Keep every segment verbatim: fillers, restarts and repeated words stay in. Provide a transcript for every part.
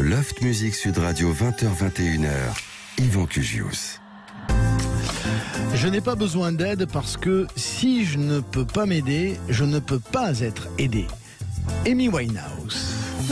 Loft Music Sud Radio, vingt heures vingt et une heures. Yvan Cugius. Je n'ai pas besoin d'aide parce que si je ne peux pas m'aider, je ne peux pas être aidé. Amy Winehouse.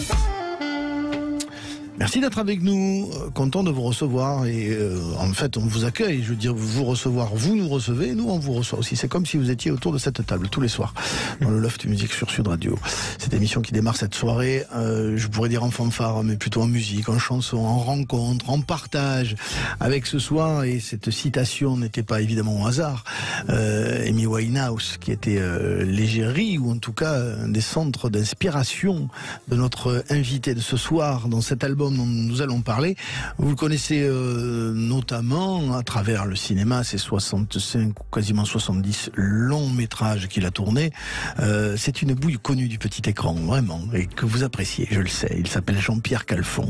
Merci d'être avec nous, content de vous recevoir et euh, en fait on vous accueille, je veux dire vous recevoir, vous nous recevez, nous on vous reçoit aussi, c'est comme si vous étiez autour de cette table tous les soirs dans le Loft Music sur Sud Radio. Cette émission qui démarre cette soirée, euh, je pourrais dire en fanfare mais plutôt en musique, en chanson, en rencontre, en partage avec ce soir, et cette citation n'était pas évidemment au hasard, euh, Amy Winehouse qui était euh, l'égérie ou en tout cas un des centres d'inspiration de notre invité de ce soir dans cet album dont nous allons parler. Vous le connaissez euh, notamment à travers le cinéma, ces soixante-cinq ou quasiment soixante-dix longs métrages qu'il a tournés. Euh, c'est une bouille connue du petit écran, vraiment, et que vous appréciez, je le sais. Il s'appelle Jean-Pierre Calfon.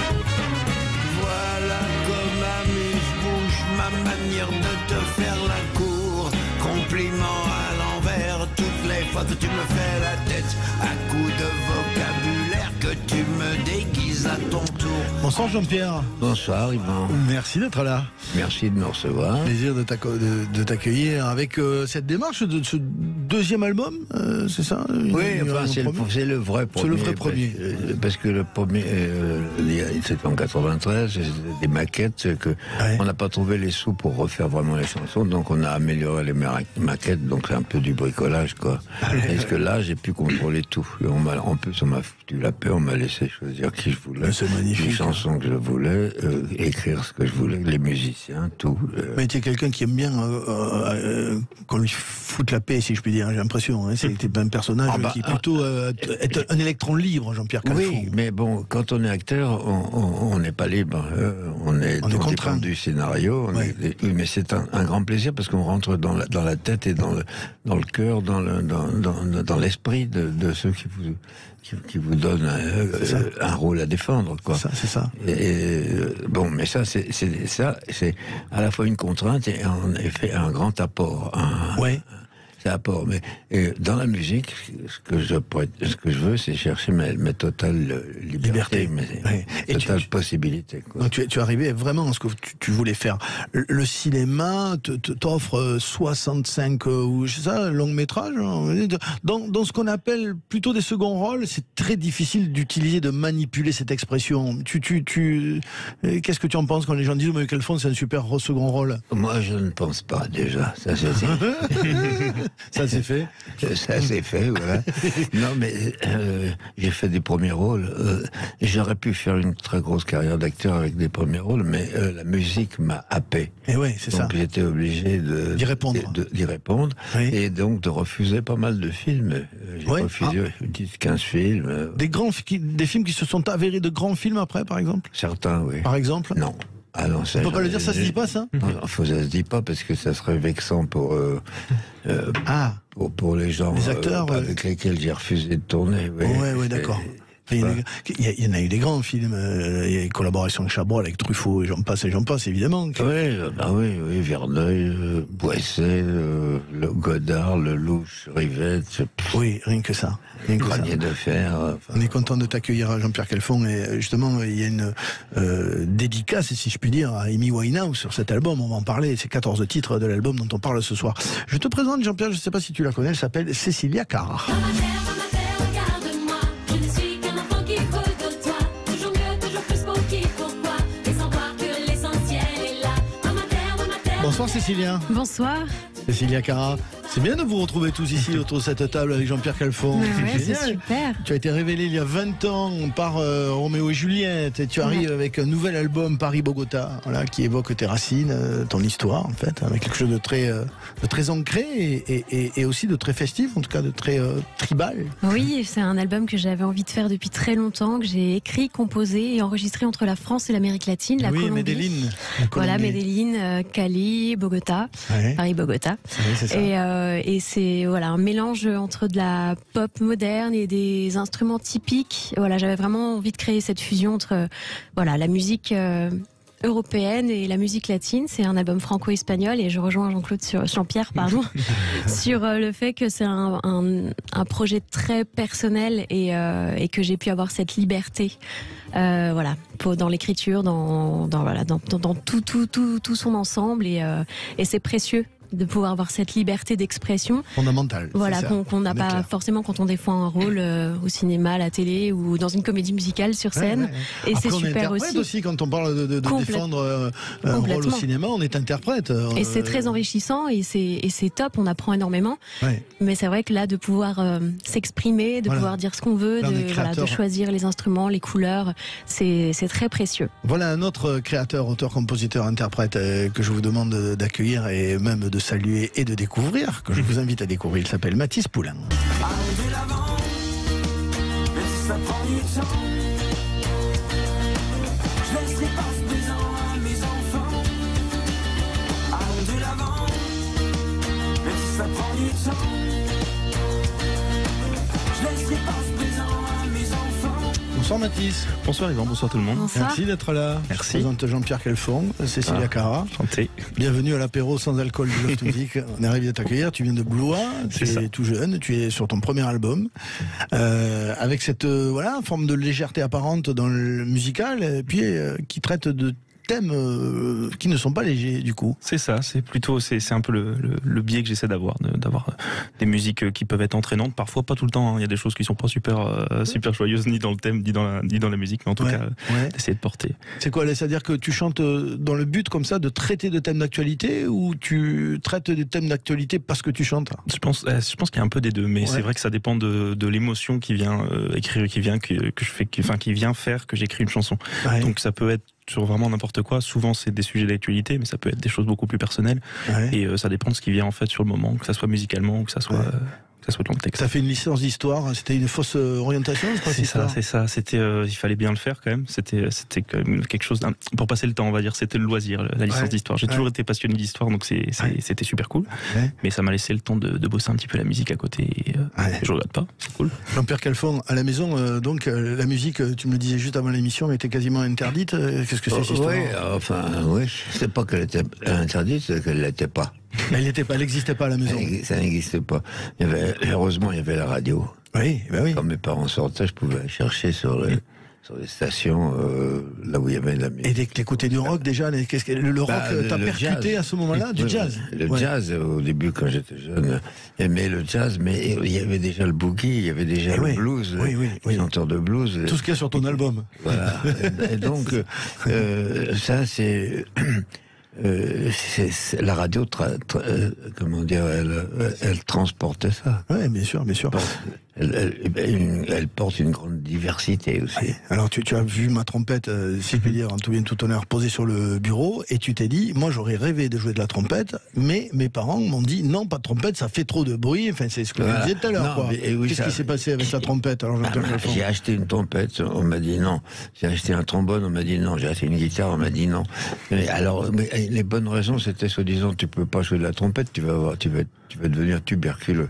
Voilà comme amuse-bouche ma manière de te faire la cour. Compliment à l'envers toutes les fois que tu me fais la tête, à coups de vocabulaire que tu me déguises à ton tour. Bonsoir Jean-Pierre. Bonsoir Yvan. Merci d'être là. Merci de me recevoir. Plaisir de, de, de t'accueillir avec euh, cette démarche de ce deuxième album, euh, c'est ça? Oui, enfin, c'est, le, c'est le vrai premier. C'est le vrai premier. Parce, parce que le premier, euh, c'était en quatre-vingt-treize, c'était des maquettes que ouais. On n'a pas trouvé les sous pour refaire vraiment les chansons, donc on a amélioré les maquettes, donc c'est un peu du bricolage, quoi. Parce que là, j'ai pu contrôler tout. Et on m'a, en plus, on m'a foutu la paix, on m'a laissé choisir qui je voulais. C'est magnifique. Les chansons que je voulais, euh, écrire ce que je voulais, les musiciens, tout. Euh... Mais tu es quelqu'un qui aime bien euh, euh, qu'on lui foute la paix, si je puis dire, j'ai l'impression. Hein. C'est un personnage ah bah, qui est plutôt euh, est un électron libre, Jean-Pierre Calfon. Oui, mais bon, quand on est acteur, on n'est pas libre. Euh, on est, on est contraint du scénario. On ouais. est, oui, mais c'est un, un grand plaisir parce qu'on rentre dans la, dans la tête et dans le, dans le cœur, dans, le, dans, dans, dans l'esprit de, de ceux qui vous... Qui, qui vous donne un, euh, un rôle à défendre, quoi. Ça, c'est ça. Et, et, bon, mais ça, c'est, c'est ça, c'est à la fois une contrainte et en effet un grand apport. Un, ouais. C'est un apport. Mais et dans la musique, ce que je pourrais, ce que je veux, c'est chercher ma, ma totale liberté, liberté. mais ouais. et totale tu, possibilité. Quoi. Donc tu es, tu es arrivé vraiment à ce que tu, tu voulais faire. Le, le cinéma te, te, t'offre soixante-cinq euh, ou je sais ça, longs métrages. Dans, dans ce qu'on appelle plutôt des seconds rôles, c'est très difficile d'utiliser, de manipuler cette expression. Tu, tu, tu, qu'est-ce que tu en penses quand les gens disent mais Calfon c'est un super second rôle? Moi, je ne pense pas déjà. Ça, c'est... Ça c'est fait. Ça c'est fait, voilà. Non, mais euh, j'ai fait des premiers rôles. Euh, j'aurais pu faire une très grosse carrière d'acteur avec des premiers rôles, mais euh, la musique m'a happé. Et ouais, c'est donc, ça. Donc j'étais obligé de, d'y répondre. De, de, d'y répondre oui. Et donc de refuser pas mal de films. J'ai ouais. refusé ah. dix, quinze films. Des, grands, des films qui se sont avérés de grands films après, par exemple? Certains, oui. Par exemple? Non. Ah non, ça, on peut pas le dire, ça se dit pas, ça? Non, faut, ça se dit pas parce que ça serait vexant pour euh, euh, ah. pour, pour les gens les acteurs, euh, avec ouais. lesquels j'ai refusé de tourner. Oui, ouais, ouais, d'accord. Il y, a, il y en a eu des grands films, euh, il y a eu une collaboration avec Chabrol, avec Truffaut, et j'en passe et j'en passe, évidemment. Oui, bah oui, oui, Verneuil, euh, Boisset, euh, le Godard, le Louche, Rivette. Oui, rien que ça. Rien que Granier ça. de fer. Enfin, on est content de t'accueillir, Jean-Pierre Calfon, et justement, il y a une euh, dédicace, si je puis dire, à Amy Winehouse sur cet album, on va en parler, c'est quatorze titres de l'album dont on parle ce soir. Je te présente, Jean-Pierre, je ne sais pas si tu la connais, elle s'appelle Cécilia Cara. Bonsoir Cécilia. Bonsoir. Cécilia Cara. C'est bien de vous retrouver tous ici autour de cette table avec Jean-Pierre Calfon. Ouais, c'est, c'est super. Tu as été révélé il y a vingt ans par euh, Roméo et Juliette et tu arrives ouais. avec un nouvel album Paris-Bogota, voilà, qui évoque tes racines, euh, ton histoire en fait, avec quelque chose de très, euh, de très ancré et, et, et aussi de très festif, en tout cas de très euh, tribal. Oui, c'est un album que j'avais envie de faire depuis très longtemps, que j'ai écrit, composé et enregistré entre la France et l'Amérique latine, la oui, Colombie. Medellín. Voilà, Medellín, euh, Cali, Bogota, ouais. Paris-Bogota. Oui, c'est ça. Et, euh, et c'est voilà un mélange entre de la pop moderne et des instruments typiques. Voilà, j'avais vraiment envie de créer cette fusion entre voilà la musique euh, européenne et la musique latine. C'est un album franco-espagnol et je rejoins Jean-Claude sur, Jean-Pierre pardon, sur euh, le fait que c'est un, un, un projet très personnel et, euh, et que j'ai pu avoir cette liberté. Euh, voilà, dans l'écriture, dans, dans, voilà, dans, dans, dans tout, tout, tout, tout son ensemble et, euh, et c'est précieux de pouvoir avoir cette liberté d'expression fondamentale. Voilà, qu'on qu'on n'a pas clair. forcément quand on défend un rôle euh, au cinéma, à la télé ou dans une comédie musicale sur scène. Ouais, ouais, ouais. Et après, c'est on super aussi. aussi. Quand on parle de, de, de défendre euh, un rôle au cinéma, on est interprète. Euh, et c'est très enrichissant et c'est et c'est top. On apprend énormément. Ouais. Mais c'est vrai que là, de pouvoir euh, s'exprimer, de voilà. pouvoir dire ce qu'on veut, de, voilà, de choisir les instruments, les couleurs, c'est c'est très précieux. Voilà un autre créateur, auteur, compositeur, interprète euh, que je vous demande d'accueillir et même de saluer et de découvrir, que je vous invite à découvrir. Il s'appelle Mathis Poulain. Allez de l'avant, même si ça prend du temps. Je laisserai pas présent à mes enfants. Allez de l'avant, même si ça prend du temps. Je laisserai pas présent à mes enfants. Bonsoir Mathis. Bonsoir Yvan, bonsoir tout le monde. Bonsoir. Merci d'être là. Merci. Je présente Jean-Pierre Quelfond, Cécilia ah, Cara. Chanté. Bienvenue à l'apéro sans alcool du Loft Music. On est ravis de t'accueillir. Tu viens de Blois, tu es tout jeune, tu es sur ton premier album. Euh, avec cette euh, voilà, forme de légèreté apparente dans le musical, et puis euh, qui traite de thèmes euh, qui ne sont pas légers du coup. C'est ça, c'est plutôt c'est c'est un peu le, le, le biais que j'essaie d'avoir, de, d'avoir des musiques qui peuvent être entraînantes, parfois pas tout le temps. Hein. Il y a des choses qui sont pas super euh, super joyeuses ni dans le thème ni dans la, ni dans la musique, mais en tout ouais, cas ouais. d'essayer de porter. C'est quoi, c'est-à-dire que tu chantes dans le but comme ça de traiter de thèmes d'actualité ou tu traites des thèmes d'actualité parce que tu chantes? Je pense je pense qu'il y a un peu des deux, mais ouais. c'est vrai que ça dépend de, de l'émotion qui vient euh, écrire, qui vient que, que je fais, qui, enfin qui vient faire que j'écris une chanson. Ouais. Donc ça peut être sur vraiment n'importe quoi. Souvent c'est des sujets d'actualité, mais ça peut être des choses beaucoup plus personnelles. Ouais. Et euh, ça dépend de ce qui vient en fait sur le moment, que ça soit musicalement ou que ça soit, ouais. euh, que ça soit dans le texte. T'as fait une licence d'histoire, c'était une fausse orientation, je crois. C'est ça, c'est ça. C'était, euh, il fallait bien le faire quand même. C'était, c'était quand même quelque chose d'un, pour passer le temps, on va dire. C'était le loisir, la licence ouais. d'histoire. J'ai ouais. toujours été passionné d'histoire, donc c'est, c'est ouais. c'était super cool. Ouais. Mais ça m'a laissé le temps de, de bosser un petit peu la musique à côté. Et, euh, ouais. et je regrette pas, c'est cool. Jean-Pierre Quelfond, à la maison, euh, donc euh, la musique, tu me le disais juste avant l'émission, était quasiment interdite. Qu'est-ce que c'est cette histoire? Oui, enfin, oui, c'est pas qu'elle était interdite, c'est qu'elle l'était pas. Elle n'était pas, elle n'existait pas à la maison. Ça n'existait pas. Il y avait, heureusement, il y avait la radio. Oui, ben oui. Quand mes parents sortaient, je pouvais chercher sur les, sur les stations, euh, là où il y avait de la musique. Et dès que t'écoutais du rock, déjà, qu'est-ce que, le, le bah, rock, t'as percuté jazz. À ce moment-là, du oui, jazz? Le ouais. jazz, au début, quand j'étais jeune, j'aimais le jazz, mais il y avait déjà le boogie, il y avait déjà et le oui. blues, oui, oui, les oui. chanteurs de blues. Tout ce qu'il y a sur ton album. Voilà. et, et donc, euh, ça, c'est... Euh, c'est, c'est, la radio, tra, tra, euh, comment dire, elle, elle transportait ça. Oui, bien sûr, bien sûr. Elle, elle, elle, elle porte une grande diversité aussi. Ouais. Alors, tu, tu as vu ma trompette, euh, si je puis dire, en tout bien tout honneur, posée sur le bureau, et tu t'es dit, moi, j'aurais rêvé de jouer de la trompette, mais mes parents m'ont dit, non, pas de trompette, ça fait trop de bruit. Enfin, c'est ce que voilà. je disais tout à l'heure, quoi. Mais, oui, Qu'est-ce ça... qui s'est passé avec la trompette? Alors, ah, bah, j'ai acheté une trompette, on m'a dit non. J'ai acheté un trombone, on m'a dit non. J'ai acheté une guitare, on m'a dit non. Mais alors, mais, les bonnes raisons, c'était soi-disant, tu peux pas jouer de la trompette, tu vas avoir, tu vas, tu vas devenir tuberculeux.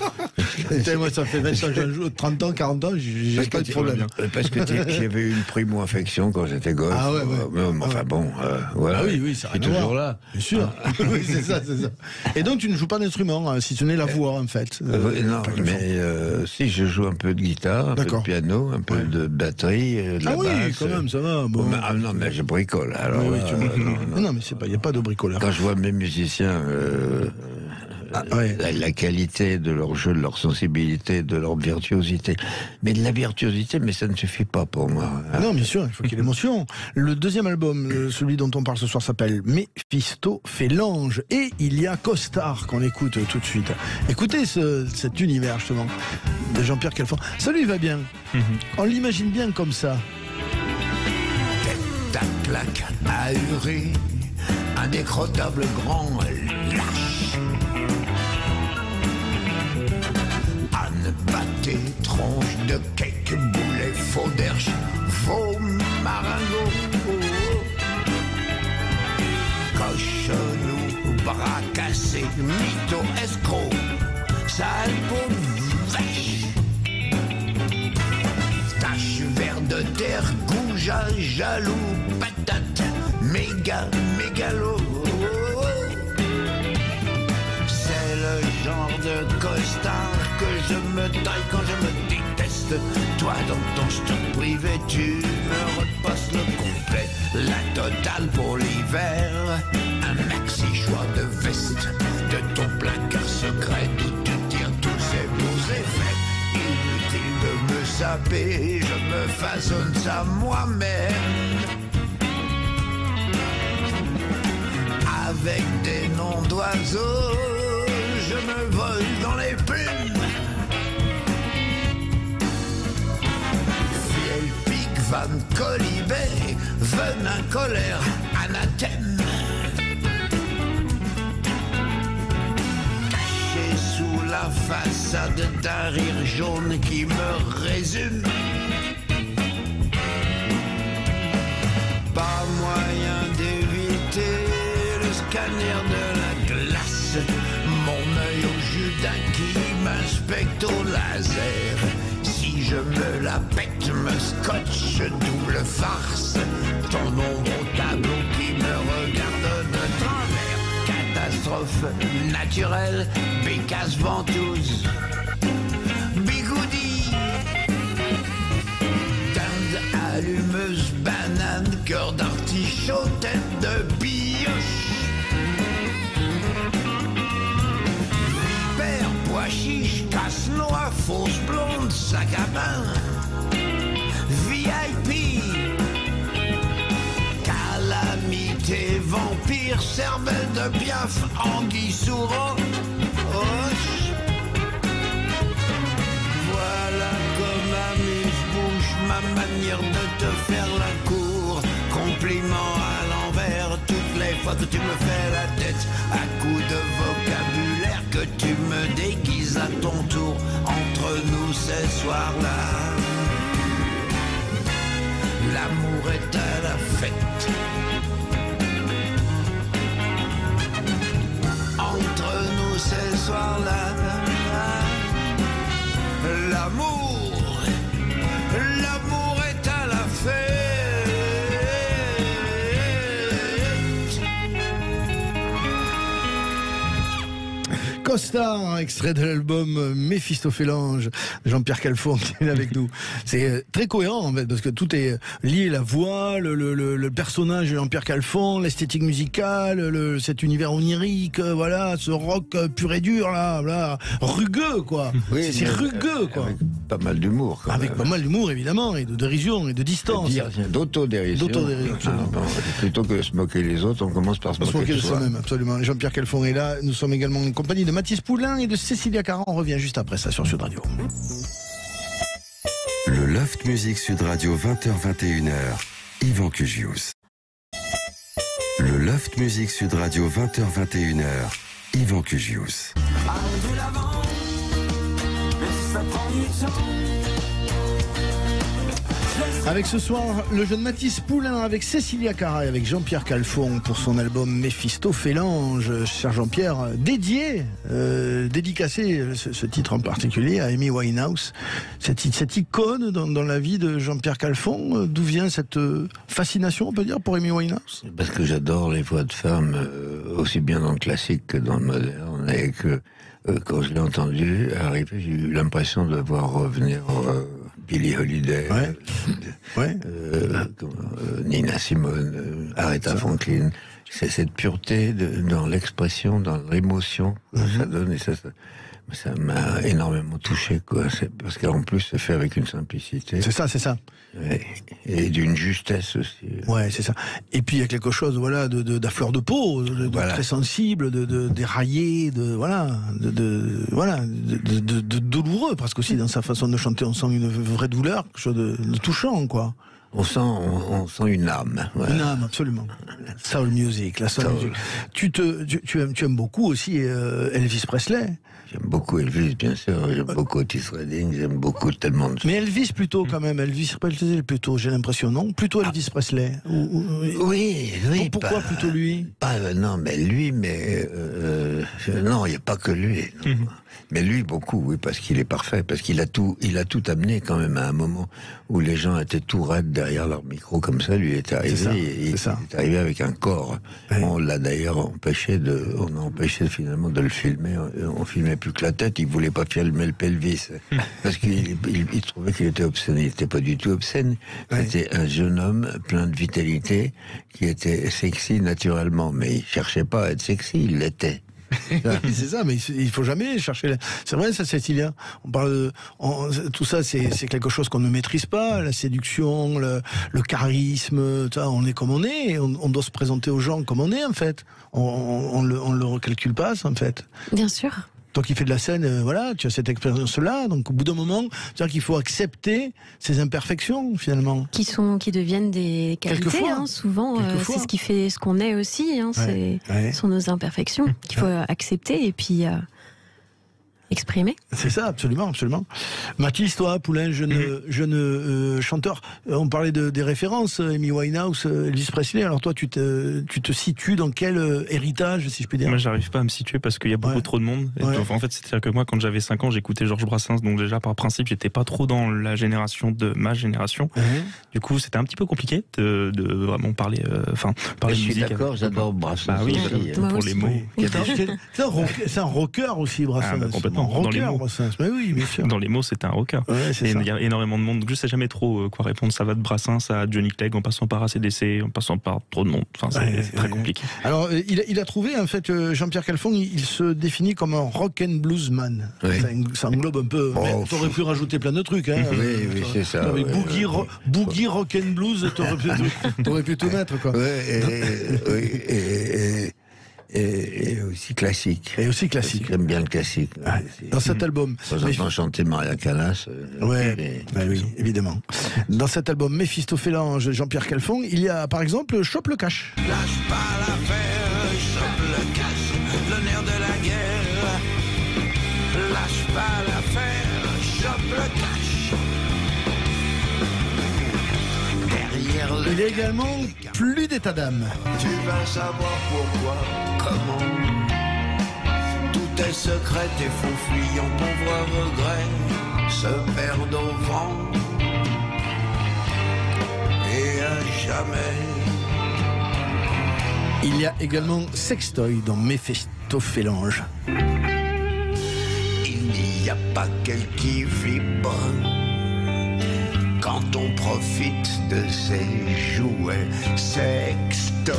Moi, ça fait vingt ans, je joue, trente ans, quarante ans, j'ai parce pas de problème. Parce que j'avais eu une primo-infection quand j'étais gosse. Ah ouais, ouais. Euh, mais, enfin ah ouais. bon, euh, voilà. Ah oui, oui, ça. Je suis toujours là. Bien sûr. Ah. oui, c'est ça, c'est ça. Et donc, tu ne joues pas d'instrument, hein, si ce n'est la voix, en fait. Euh, euh, non, mais euh, si, je joue un peu de guitare, un D'accord. peu de piano, un peu ouais. de batterie, de la ah oui, basse. quand même, ça va. Bon. Mais, ah non, mais je bricole. Alors, oui, là, tu euh, non, non. non, mais c'est pas, il n'y a pas de bricolage. Quand je vois mes musiciens, euh, ah, ouais. la, la qualité de leur jeu, de leur sensibilité, de leur virtuosité. Mais de la virtuosité, mais ça ne suffit pas pour moi. Non, bien sûr, il faut qu'il y ait l'émotion. Le deuxième album, celui dont on parle ce soir, s'appelle Méphisto fait l'ange. Et il y a Costard qu'on écoute tout de suite. Écoutez ce, cet univers, justement, de Jean-Pierre Quelfond. Ça lui va bien. Mm-hmm. On l'imagine bien comme ça. Tête à claque, ahuré, un décrottable grand lâche. Anne pâté, tronche de cake, boulet, faux d'herche, faux maringot. Cochonou, bras cassés, mytho, escroc, sale peau de vache. Tache vert de terre, goujat, jaloux, patate, méga, mégalo. C'est le genre de costard que je me taille quand je me déteste. Toi dans ton stock privé tu me repasses le complet. La totale pour l'hiver, un maxi choix de veste, de ton placard secret d'où tu tires tous ces beaux effets. Inutile de me saper, je me façonne ça moi-même. Avec des noms d'oiseaux, je me vole dans les plumes. Vieille pique, vanne, colibé, venin, colère, anathème. Caché sous la façade d'un rire jaune qui me résume. Pas moyen d'éviter le scanner de la glace. Mon œil au Judas qui m'inspecte au laser. Si je me la pète, me scotche, double farce. Ton ombre au tableau qui me regarde de travers. Catastrophe naturelle, bécasse ventouse. Bigoudi, dinde allumeuse, banane, cœur d'artichaut, tête de pioche. Vipère, pois chiche, casse-noix, fausse blonde, sac à main. V I P, calamité, vampire, cervelle de Piaf, anguille sous roc. Hoche. Voilà comme amuse-bouche ma manière de te faire la cour. Compliment à l'envers, toutes les fois que tu me fais la tête, à coups de vocabulaire que tu me déguises à ton tour. Entre nous ces soirs-là, l'amour est à la fête. Entre nous ces soirs-là, l'amour, l'amour est à la fête. Costard, extrait de l'album Méphistophélange, Jean-Pierre Calfon qui est avec nous. C'est très cohérent en fait, parce que tout est lié, la voix, le, le, le, le personnage de Jean-Pierre Calfon, l'esthétique musicale, le, cet univers onirique, voilà, ce rock pur et dur là, là rugueux quoi. Oui, c'est rugueux quoi. Avec pas mal d'humour. Avec même. Pas mal d'humour évidemment, et de dérision et de distance. D'autodérision. D'autodérision. Ah, bon, plutôt que de se moquer les autres, on commence par se moquer, moquer de soi. Même, absolument. Jean-Pierre Calfon est là. Nous sommes également en compagnie de Mathis Poulain et de Cécilia Cara. On revient juste après ça sur Sud Radio. Le Loft Musique Sud Radio, vingt heures vingt et une heures. Yvan Cugius. Le Loft Musique Sud Radio, vingt heures vingt et une heures. Yvan Cugius. Avec ce soir, le jeune Mathis Poulain avec Cécilia Cara et avec Jean-Pierre Calfon pour son album Méphistophélange. Cher Jean-Pierre, dédié, euh, dédicacé ce, ce titre en particulier à Amy Winehouse, cette, cette icône dans, dans la vie de Jean-Pierre Calfon. D'où vient cette fascination, on peut dire, pour Amy Winehouse? Parce que j'adore les voix de femmes, euh, aussi bien dans le classique que dans le moderne, et que euh, quand je l'ai entendu arriver, j'ai eu l'impression de voir revenir euh, Billie Holiday, ouais. euh, ouais. Euh, euh, Nina Simone, euh, Aretha Franklin. C'est cette pureté de, dans l'expression, dans l'émotion que mm-hmm. ça donne, et ça, ça, ça m'a énormément touché, quoi. C'est parce qu'en plus, c'est fait avec une simplicité. C'est ça, c'est ça. Et, et d'une justesse aussi. Ouais, c'est ça. Et puis il y a quelque chose, voilà, de, de, de fleur de peau, de, de voilà. très sensible, de, de déraillé, de voilà, de, de voilà, de, de, de, de douloureux presque aussi dans sa façon de chanter. On sent une vraie douleur, quelque chose de, de touchant, quoi. On sent, on, on sent une âme. Voilà. Une âme, absolument. Soul music, la soul, soul. music. Tu te, tu, tu aimes, tu aimes beaucoup aussi euh, Elvis Presley. J'aime beaucoup Elvis, bien sûr. J'aime ouais. beaucoup Otis Redding. J'aime beaucoup tellement de choses. Mais Elvis plutôt, quand même. Elvis Presley plutôt, j'ai l'impression, non? Plutôt Elvis ah. Presley. Ou, ou, oui, oui. Pourquoi pas, plutôt lui? Pas, euh, non, mais lui, mais euh, non, il n'y a pas que lui. Non. Mm-hmm. Mais lui, beaucoup, oui, parce qu'il est parfait, parce qu'il a tout, il a tout amené quand même à un moment où les gens étaient tout raides derrière leur micro comme ça, lui est arrivé, C'est ça, et, c'est il ça. est arrivé avec un corps. Ouais. On l'a d'ailleurs empêché de, on a empêché finalement de le filmer. On, on filmait plus que la tête. Il voulait pas filmer le pelvis parce qu'il il, il trouvait qu'il était obscène. Il n'était pas du tout obscène. Ouais. C'était un jeune homme plein de vitalité qui était sexy naturellement, mais il cherchait pas à être sexy, il l'était. Oui, c'est ça, mais il faut jamais chercher. La... C'est vrai, ça, Cécilia. On parle de... on... tout ça, c'est quelque chose qu'on ne maîtrise pas. La séduction, le, le charisme, ça, on est comme on est. Et on, on doit se présenter aux gens comme on est, en fait. On, on, on le, on le recalcule pas, ça, en fait. Bien sûr. Toi qui fais de la scène, euh, voilà, tu as cette expérience-là. Donc, au bout d'un moment, c'est-à-dire qu'il faut accepter ces imperfections, finalement. Qui sont, qui deviennent des qualités, Quelquefois. hein, souvent. euh, Quelquefois. c'est ce qui fait ce qu'on est aussi. Hein, Ouais, c'est ouais. sont nos imperfections qu'il faut accepter et puis euh, exprimer. C'est ça, absolument, absolument. Mathis, toi, Poulain, jeune, Mhm. jeune euh, chanteur, euh, on parlait de, des références, euh, Amy Winehouse, euh, Elvis Presley. Alors toi, tu te, tu te situes dans quel euh, héritage, si je peux dire? Moi, j'arrive pas à me situer parce qu'il y a beaucoup Ouais. trop de monde. Et Ouais. donc, en fait, c'est-à-dire que moi, quand j'avais cinq ans, j'écoutais Georges Brassens. Donc, déjà, par principe, j'étais pas trop dans la génération de ma génération. Ouais. Du coup, c'était un petit peu compliqué de, de vraiment parler, euh, enfin, parler Je de suis musique. d'accord, avec- j'adore Brassens. Bah oui, aussi. Moi pour aussi. les mots. Oui. C'est un, rock- c'est un rocker aussi, Brassens. Ah, bah, complètement. Un Dans les rocker, mots. Brassens. Mais oui, bien sûr. Dans les mots, c'était un rocker. Ouais, c'est Et ça. il y a énormément de monde, donc je sais jamais trop euh, quoi répondre. Ça va de Brassens à Johnny Clegg, en passant par A C D C, en passant par trop de monde. Enfin, c'est Ouais, c'est très ouais. compliqué. Alors, euh, il, a, il a trouvé, en fait, euh, Jean-Pierre Calfon, il, il se définit comme un rock and bluesman. Oui. Ça, eng- ça englobe un peu. Oh, mais t'aurais pu rajouter plein de trucs. Hein, Oui, Euh, oui, c'est ça, t'aurais- ouais, boogie, ouais. ro- boogie, rock and blues, t'aurais pu, t'aurais pu tout mettre, quoi. Ouais, et, oui, et, et, et, et aussi classique. Et aussi classique. J'aime bien le classique. Ouais, C'est- dans cet album. De temps en temps, chanter Maria Callas. euh, Ouais, et- bah oui, évidemment. Dans cet album Méphistophélange, Jean-Pierre Calfon, il y a par exemple Chope le cash. Lâche pas l'affaire, chope le cash, le nerf de la guerre. Lâche pas l'affaire, chope le cash. Derrière le Il y a également Plus d'état d'âme. tu vas savoir pourquoi, comment. Tout est secret et faux fuyant, pauvre regret, se perdent au vent. Et à jamais. Il y a également Sextoy dans Méphistophélange. Il n'y a pas qu'elle qui vibre quand on profite de ses jouets. Sextoy,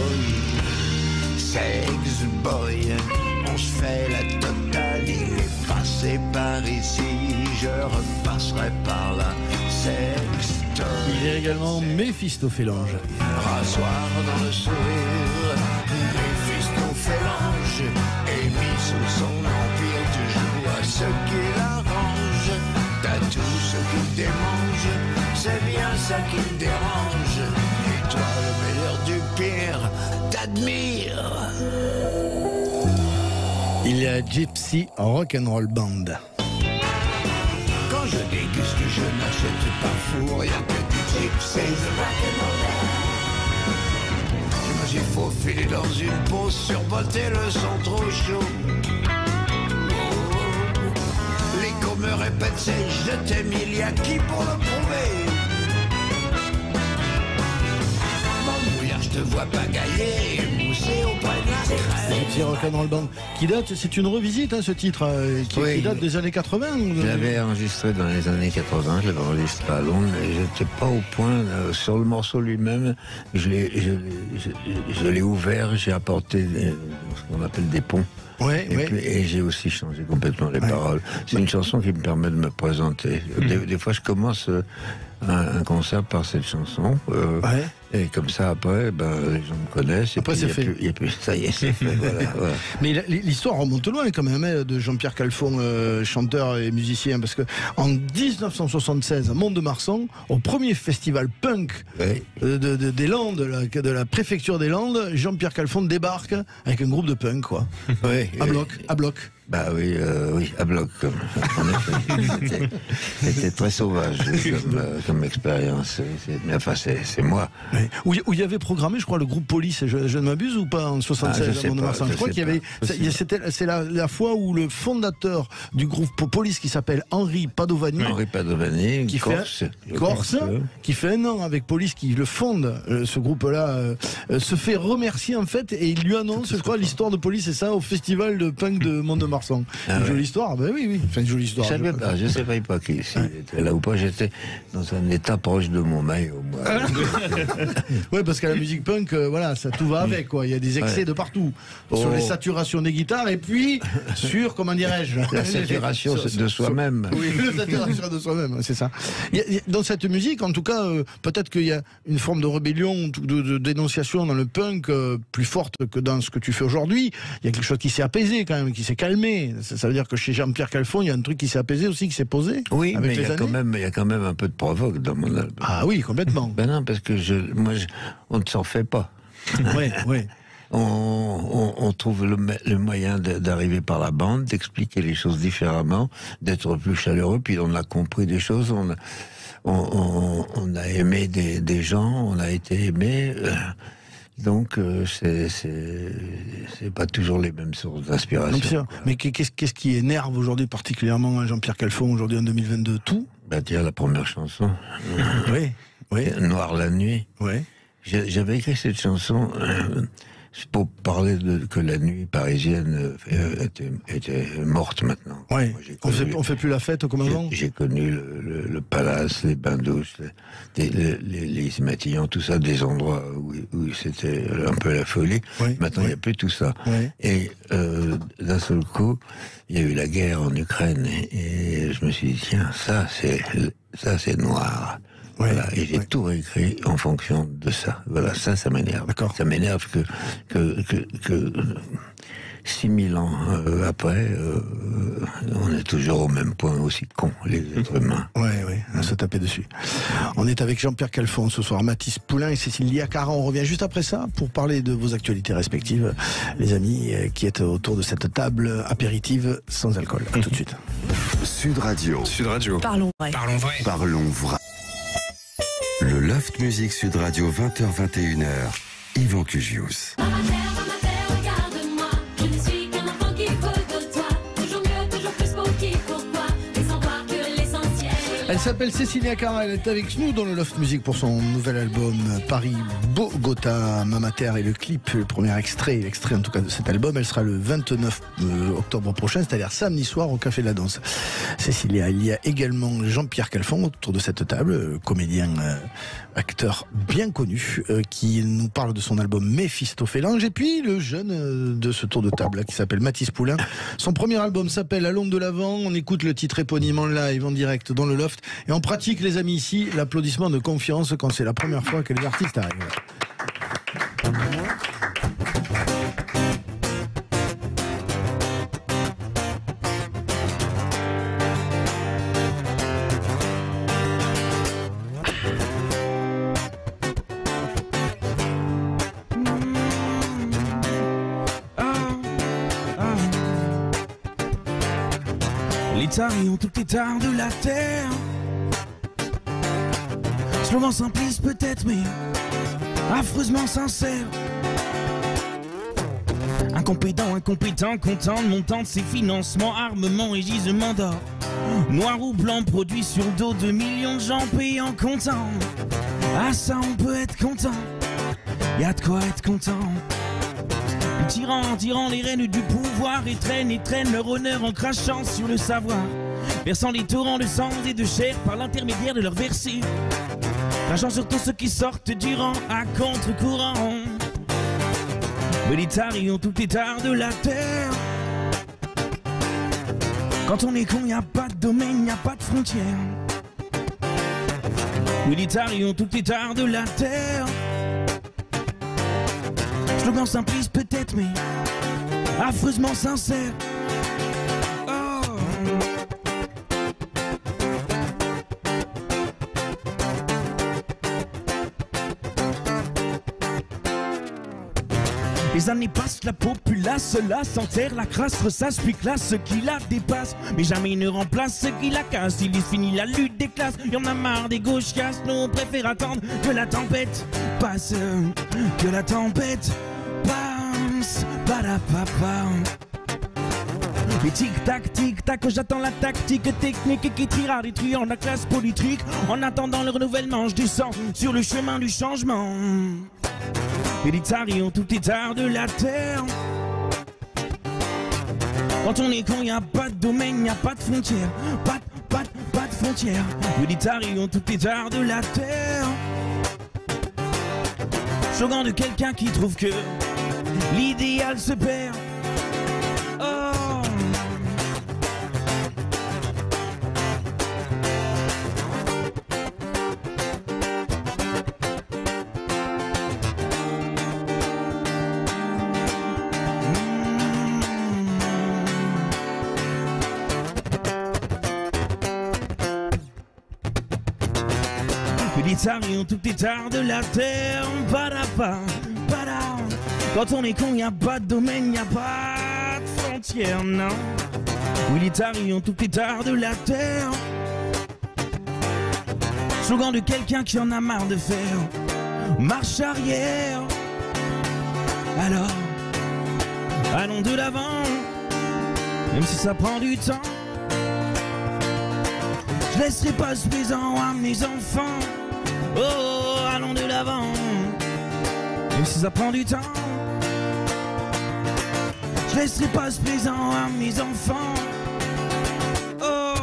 sexboy, on se fait la totale. Il est passé par ici, je repasserai par là. Sextoy, Il y a également Méphistophélange. rasoir dans le sourire, Méphistophélange est mis sous son empire, tu joues à ce qui l'arrange, t'as tout ce qui te démange, c'est bien ça qui te dérange, et toi le meilleur du pire, t'admires. Il y a Gypsy Rock'n'Roll Band. Quand je déguste, je n'achète pas fou, rien que du gypsy. Je me suis faufilé dans une pause, survolté le son trop chaud. L'écho me répète, c'est je t'aime, il y a qui pour le prouver? Mon mouillard, je te vois bagailler, mousser auprès de la crème. Gypsy Rock'n'Roll Band. Qui date, c'est une revisite, hein, ce titre, euh, qui, Oui. qui date des années quatre-vingts. ou- Je l'avais enregistré dans les années quatre-vingts, je l'avais enregistré à Londres, et j'étais pas au point, euh, sur le morceau lui-même, je l'ai, je, l'ai- je- je l'ai ouvert, j'ai apporté des- ce qu'on appelle des ponts. Ouais, Et, ouais. puis- et j'ai aussi changé complètement les paroles. C'est une chanson qui me permet de me présenter. Des, des fois, je commence euh, un, un concert par cette chanson. euh, Ouais. Et comme ça, après, ben, les gens me connaissent. Et Après, puis, c'est il y a fait. plus- il y a plus- ça y est, c'est fait. Voilà, voilà. Mais la- l'histoire remonte loin quand même, hein, de Jean-Pierre Calfon, euh, chanteur et musicien, parce que en dix-neuf cent soixante-seize, à Mont-de-Marsan, au premier festival punk Ouais. euh, de, de- des Landes, de la, de la préfecture des Landes, Jean-Pierre Calfon débarque avec un groupe de punk, quoi. Ouais, À et- bloc, à bloc. Bah oui, euh, oui, à bloc. Comme, en effet, c'était très sauvage comme, euh, comme expérience. Mais enfin, c'est moi. Oui. Où, où il y avait programmé, je crois, le groupe Police, je, je ne m'abuse ou pas, en soixante-seize, ah, à Mont-de-Marsan. Je, je crois qu'il y avait. C'est la, la fois où le fondateur du groupe Police, qui s'appelle Henri Padovani, Henri Padovani, qui Corse, fait, Corse, qui fait un an avec Police, qui le fonde, euh, ce groupe-là, euh, euh, se fait remercier en fait, et il lui annonce, je crois, l'histoire de Police, et ça, au festival de punk de Mont-de-Marsan. Ah une ouais. jolie histoire, ben oui, oui, enfin une jolie histoire. Je savais pas, je savais pas qui s'il était là ou pas, j'étais dans un état proche de mon maillot, moi. Oui, parce qu'à la musique punk, euh, voilà, ça tout va avec, quoi. Il y a des excès ouais. de partout. Oh. Sur les saturations des guitares, et puis sur, comment dirais-je, la saturation sur, de soi-même. Oui, la saturation de soi-même, c'est ça. Il y a, il y a, dans cette musique, en tout cas, euh, peut-être qu'il y a une forme de rébellion, de, de dénonciation dans le punk euh, plus forte que dans ce que tu fais aujourd'hui. Il y a quelque chose qui s'est apaisé quand même, qui s'est calmé. Ça, ça veut dire que chez Jean-Pierre Calfon, il y a un truc qui s'est apaisé aussi, qui s'est posé. Oui, mais il y, a quand même, il y a quand même un peu de provoque dans mon album. Ah oui, complètement. Ben non, parce que je, moi, je, on ne s'en fait pas. Oui, oui. On, on, on trouve le, le moyen d'arriver par la bande, d'expliquer les choses différemment, d'être plus chaleureux, puis on a compris des choses, on a, on, on, on a aimé des, des gens, on a été aimé. Euh, Donc, euh, c'est pas toujours les mêmes sources d'inspiration. Mais qu'est-ce qu'est-ce qui énerve aujourd'hui particulièrement Jean-Pierre Calfon, aujourd'hui en deux mille vingt-deux? Tout Bah tiens, la première chanson. Oui, oui. Noir la nuit. Oui. J'avais écrit cette chanson euh, pour parler de que la nuit parisienne euh, était, était morte maintenant. Oui. On fait, on fait plus la fête comme avant. J'ai connu le, le, le palace, les bains douces, les, les, les, les Matignon, tout ça, des endroits où, où c'était un peu la folie. Oui. Maintenant, il oui. n'y a plus tout ça. Oui. Et euh, d'un seul coup, il y a eu la guerre en Ukraine, et, et je me suis dit, tiens, ça, c'est ça, c'est noir. Ouais, voilà, et j'ai ouais. tout réécrit en fonction de ça. Voilà, ça, ça m'énerve. Ça m'énerve que, que, que, que six mille ans euh, après, euh, on est toujours au même point, aussi cons, les êtres humains. Oui, oui, on se tapait dessus. On est avec Jean-Pierre Calfon ce soir, Mathis Poulain et Cécilia Cara. On revient juste après ça pour parler de vos actualités respectives, les amis qui êtes autour de cette table apéritive sans alcool. À tout de suite. Sud Radio. Sud Radio. Parlons vrai. Parlons vrai. Parlons vrai. Le Loft Music Sud Radio, vingt heures vingt et une heures. Yvan Cugius. Elle s'appelle Cécilia Cara, elle est avec nous dans le Loft Music pour son nouvel album Paris Bogota Mamater, et le clip, le premier extrait, l'extrait en tout cas de cet album, elle sera le vingt-neuf octobre prochain, c'est-à-dire samedi soir au Café de la Danse. Cécilia, il y a également Jean-Pierre Calfon autour de cette table, comédien, euh, acteur bien connu, euh, qui nous parle de son album Méphistophélange, et puis le jeune euh, de ce tour de table là, qui s'appelle Mathis Poulain. Son premier album s'appelle À l'ombre de l'Avent, on écoute le titre éponyme en live, en direct dans le Loft. Et on pratique, les amis, ici, l'applaudissement de confiance quand c'est la première fois que les artistes arrivent. Les taris ont toutes les tares de la terre. Slogan simpliste peut-être, mais affreusement sincère. Incompétent, incompétent, content de montant de ses financements, armements et gisements d'or. Noir ou blanc, produit sur le dos de millions de gens payant content. Ah ça on peut être content, y'a de quoi être content. Tyran, tirant les rênes du pouvoir, et traînent et traînent leur honneur en crachant sur le savoir, versant les torrents de sang et de chair par l'intermédiaire de leur versets, crachant sur tous ceux qui sortent du rang à contre-courant. Mais les taris ont toutes les tares de la terre. Quand on est con, y a pas de domaine, y a pas de frontières. Mais les taris ont toutes les tares de la terre. Slogan simpliste peut-être, mais affreusement sincère. Oh. Les années passent, la populace la s'enterre, la crasse ressasse, puis classe ce qui la dépasse. Mais jamais ne remplace ce qui la casse. Il est fini la lutte des classes, y'en a marre des gauchias. Nous on préfère attendre que la tempête passe, que la tempête passe. Padapapa. Et tic-tac, tic-tac, j'attends la tactique technique qui triera les truands de la classe politique. En attendant le renouvellement, je descends sur le chemin du changement. Et les taris ont tout état de la terre. Quand on est con, y a pas de domaine, y a pas de frontières. Pas de, pas de, pas de frontières. Et les taris ont tout état de la terre. Slogan de quelqu'un qui trouve que l'idéal se perd. Oh. Les taris ont tout état de la terre. Padapa, pada. Quand on est con, y a pas de domaine, y a pas de frontières, non. Oui, les taris ont tout état de la terre. Slogan de quelqu'un qui en a marre de faire marche arrière. Alors, allons de l'avant, même si ça prend du temps. Je laisserai pas ce présent à mes enfants. Oh, allons de l'avant, même si ça prend du temps. Je laisserai pas ce présent à mes enfants. Oh.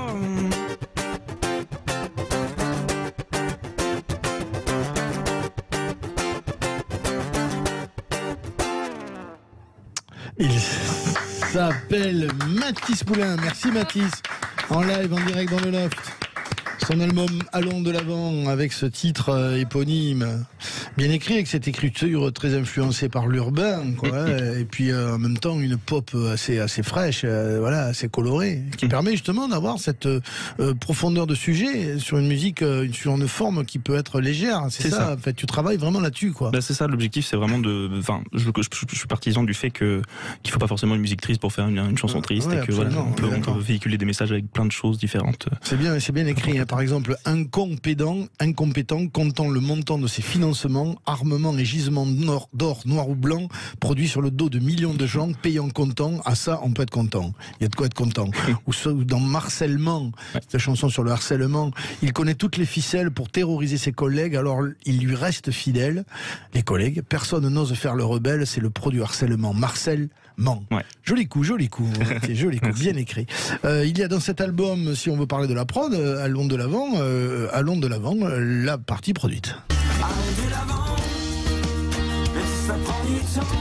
Il s'appelle Mathis Poulain. Merci Mathis. En live, en direct dans le loft. Son album Allons de l'avant avec ce titre euh, éponyme, bien écrit, avec cette écriture très influencée par l'urbain, quoi, et puis euh, en même temps une pop assez assez fraîche, euh, voilà, assez colorée, qui permet justement d'avoir cette euh, profondeur de sujet sur une musique, euh, sur une forme qui peut être légère. C'est, c'est ça, ça. En fait, tu travailles vraiment là-dessus, quoi. Bah c'est ça, l'objectif, c'est vraiment de, enfin, je, je, je, je suis partisan du fait que qu'il faut pas forcément une musique triste pour faire une, une chanson triste, ouais, et que voilà, on peut, on peut véhiculer des messages avec plein de choses différentes. C'est bien, c'est bien écrit. Hein. Par exemple, incompétent, incompétent, comptant le montant de ses financements, armements et gisements d'or, noir ou blanc, produits sur le dos de millions de gens, payant comptant. À ça, on peut être content. Il y a de quoi être content. Ou dans Marcellement, cette chanson sur le harcèlement, il connaît toutes les ficelles pour terroriser ses collègues, alors il lui reste fidèle. Les collègues, personne n'ose faire le rebelle, c'est le produit harcèlement. Marcel ment. Ouais. Joli coup, joli coup, okay, joli coup, bien écrit. Euh, il y a dans cet album, si on veut parler de la prod, euh, allons de l'avant, euh, allons de l'avant, euh, la partie produite. Allons de l'avant, même si ça prend du temps.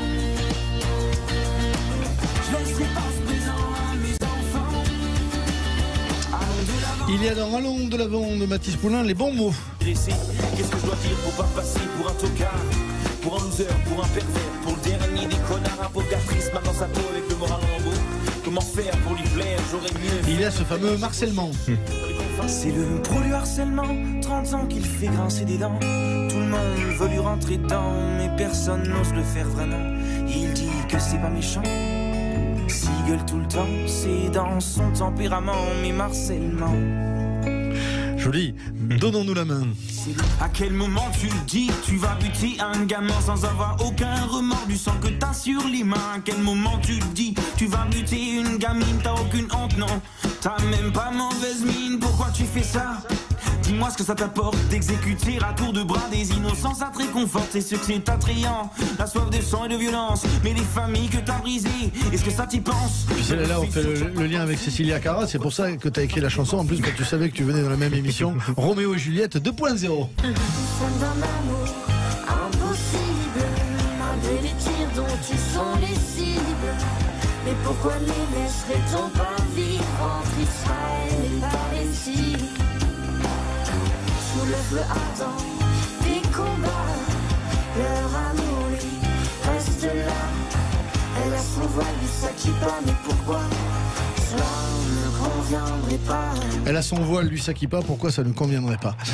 Je laisserai pas ce présent à mes enfants. Allons de l'avant. Il y a dans Allons de l'avant de Mathis Poulain les bons mots. Qu'est-ce que je dois dire pour pas passer pour un tocard? Pour un loser, pour un pervers, pour le dernier des connards, un pauvre gastrice, maintenant sa peau avec le moral en lambeau. Comment faire pour lui plaire? J'aurais mieux. Il y a ce fameux Marcellement. C'est le produit harcèlement, trente ans qu'il fait grincer des dents. Tout le monde veut lui rentrer dedans, mais personne n'ose le faire vraiment. Il dit que c'est pas méchant, s'il gueule tout le temps, c'est dans son tempérament, mais Marcellement. Joli, donnons-nous la main. À quel moment tu dis que tu vas buter un gamin sans avoir aucun remords du sang que t'as sur les mains? À quel moment tu dis que tu vas buter une gamine? T'as aucune honte, non? T'as même pas mauvaise mine, pourquoi tu fais ça? Dis-moi ce que ça t'apporte d'exécuter à tour de bras des innocents, ça te réconforte, c'est ce que c'est attrayant. La soif de sang et de violence, mais les familles que t'as brisées, est-ce que ça t'y pense? Puis c'est là, on fait le, le lien avec Cécilia Cara, c'est pour ça que t'as écrit la chanson, en plus quand tu savais que tu venais dans la même émission, Roméo et Juliette deux point zéro. Nous sommes d'un amour impossible, malgré les tirs dont ils sont les cibles. Mais pourquoi les laisserait-on pas vivre entre Israël et Palestine? Soulève le ardent des combats, leur amour lui reste là. Elle a son voile, lui ça qui pas, mais pourquoi cela ne conviendrait pas? Elle a son voile, lui ça qui pas, pourquoi ça ne conviendrait pas?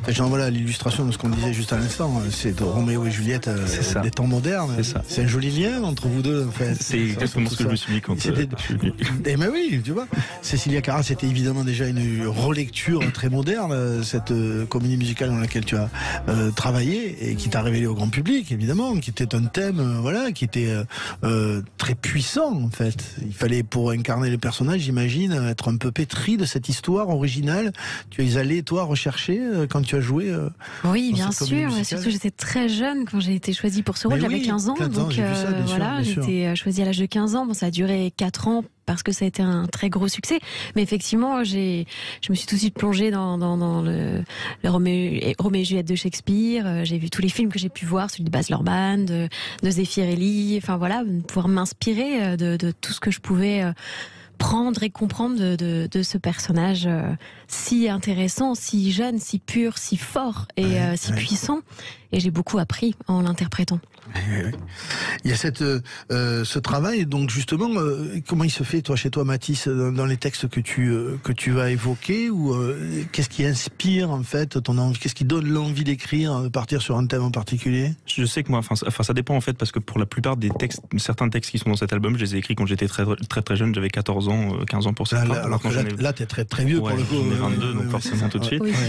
Genre, voilà l'illustration de ce qu'on disait juste à l'instant, c'est de Roméo et Juliette euh, des temps modernes. C'est ça. C'est un joli lien entre vous deux en fait. C'est exactement ce que ça. Je me suis dit quand euh, je suis venu. Eh ben oui, tu vois. Cécilia Cara, c'était évidemment déjà une relecture très moderne, cette euh, comédie musicale dans laquelle tu as euh, travaillé et qui t'a révélé au grand public, évidemment, qui était un thème, euh, voilà, qui était euh, euh, très puissant en fait. Il fallait pour incarner le personnage, j'imagine, être un peu pétri de cette histoire originale. Tu es allé toi rechercher euh, quand tu as joué. Euh, oui, bien sûr. Surtout, j'étais très jeune quand j'ai été choisie pour ce rôle. J'avais oui, quinze ans, quinze ans, donc euh, ça, voilà, j'ai été choisie à l'âge de quinze ans. Bon, ça a duré quatre ans parce que ça a été un très gros succès. Mais effectivement, j'ai, je me suis tout de suite plongée dans, dans, dans le, le Roméo, Roméo et Juliette de Shakespeare. J'ai vu tous les films que j'ai pu voir, celui de Baz Luhrmann, de, de Zeffirelli. Enfin voilà, pouvoir m'inspirer de, de tout ce que je pouvais prendre et comprendre de, de, de ce personnage euh, si intéressant, si jeune, si pur, si fort et ouais, euh, si ouais. puissant. Et j'ai beaucoup appris en l'interprétant. Il y a cette, euh, ce travail, donc justement, euh, comment il se fait, toi, chez toi, Mathis, dans, dans les textes que tu, euh, que tu vas évoquer, ou euh, qu'est-ce qui inspire, en fait, ton envie, qu'est-ce qui donne l'envie d'écrire, de partir sur un thème en particulier? Je sais que moi, enfin, ça dépend, en fait, parce que pour la plupart des textes, certains textes qui sont dans cet album, je les ai écrits quand j'étais très, très, très jeune, j'avais quatorze ans, quinze ans pour ça. Là, alors que là, là t'es très, très vieux ouais, pour le coup. J'en ai vingt-deux, donc ouais, forcément ouais, tout de suite. Oui.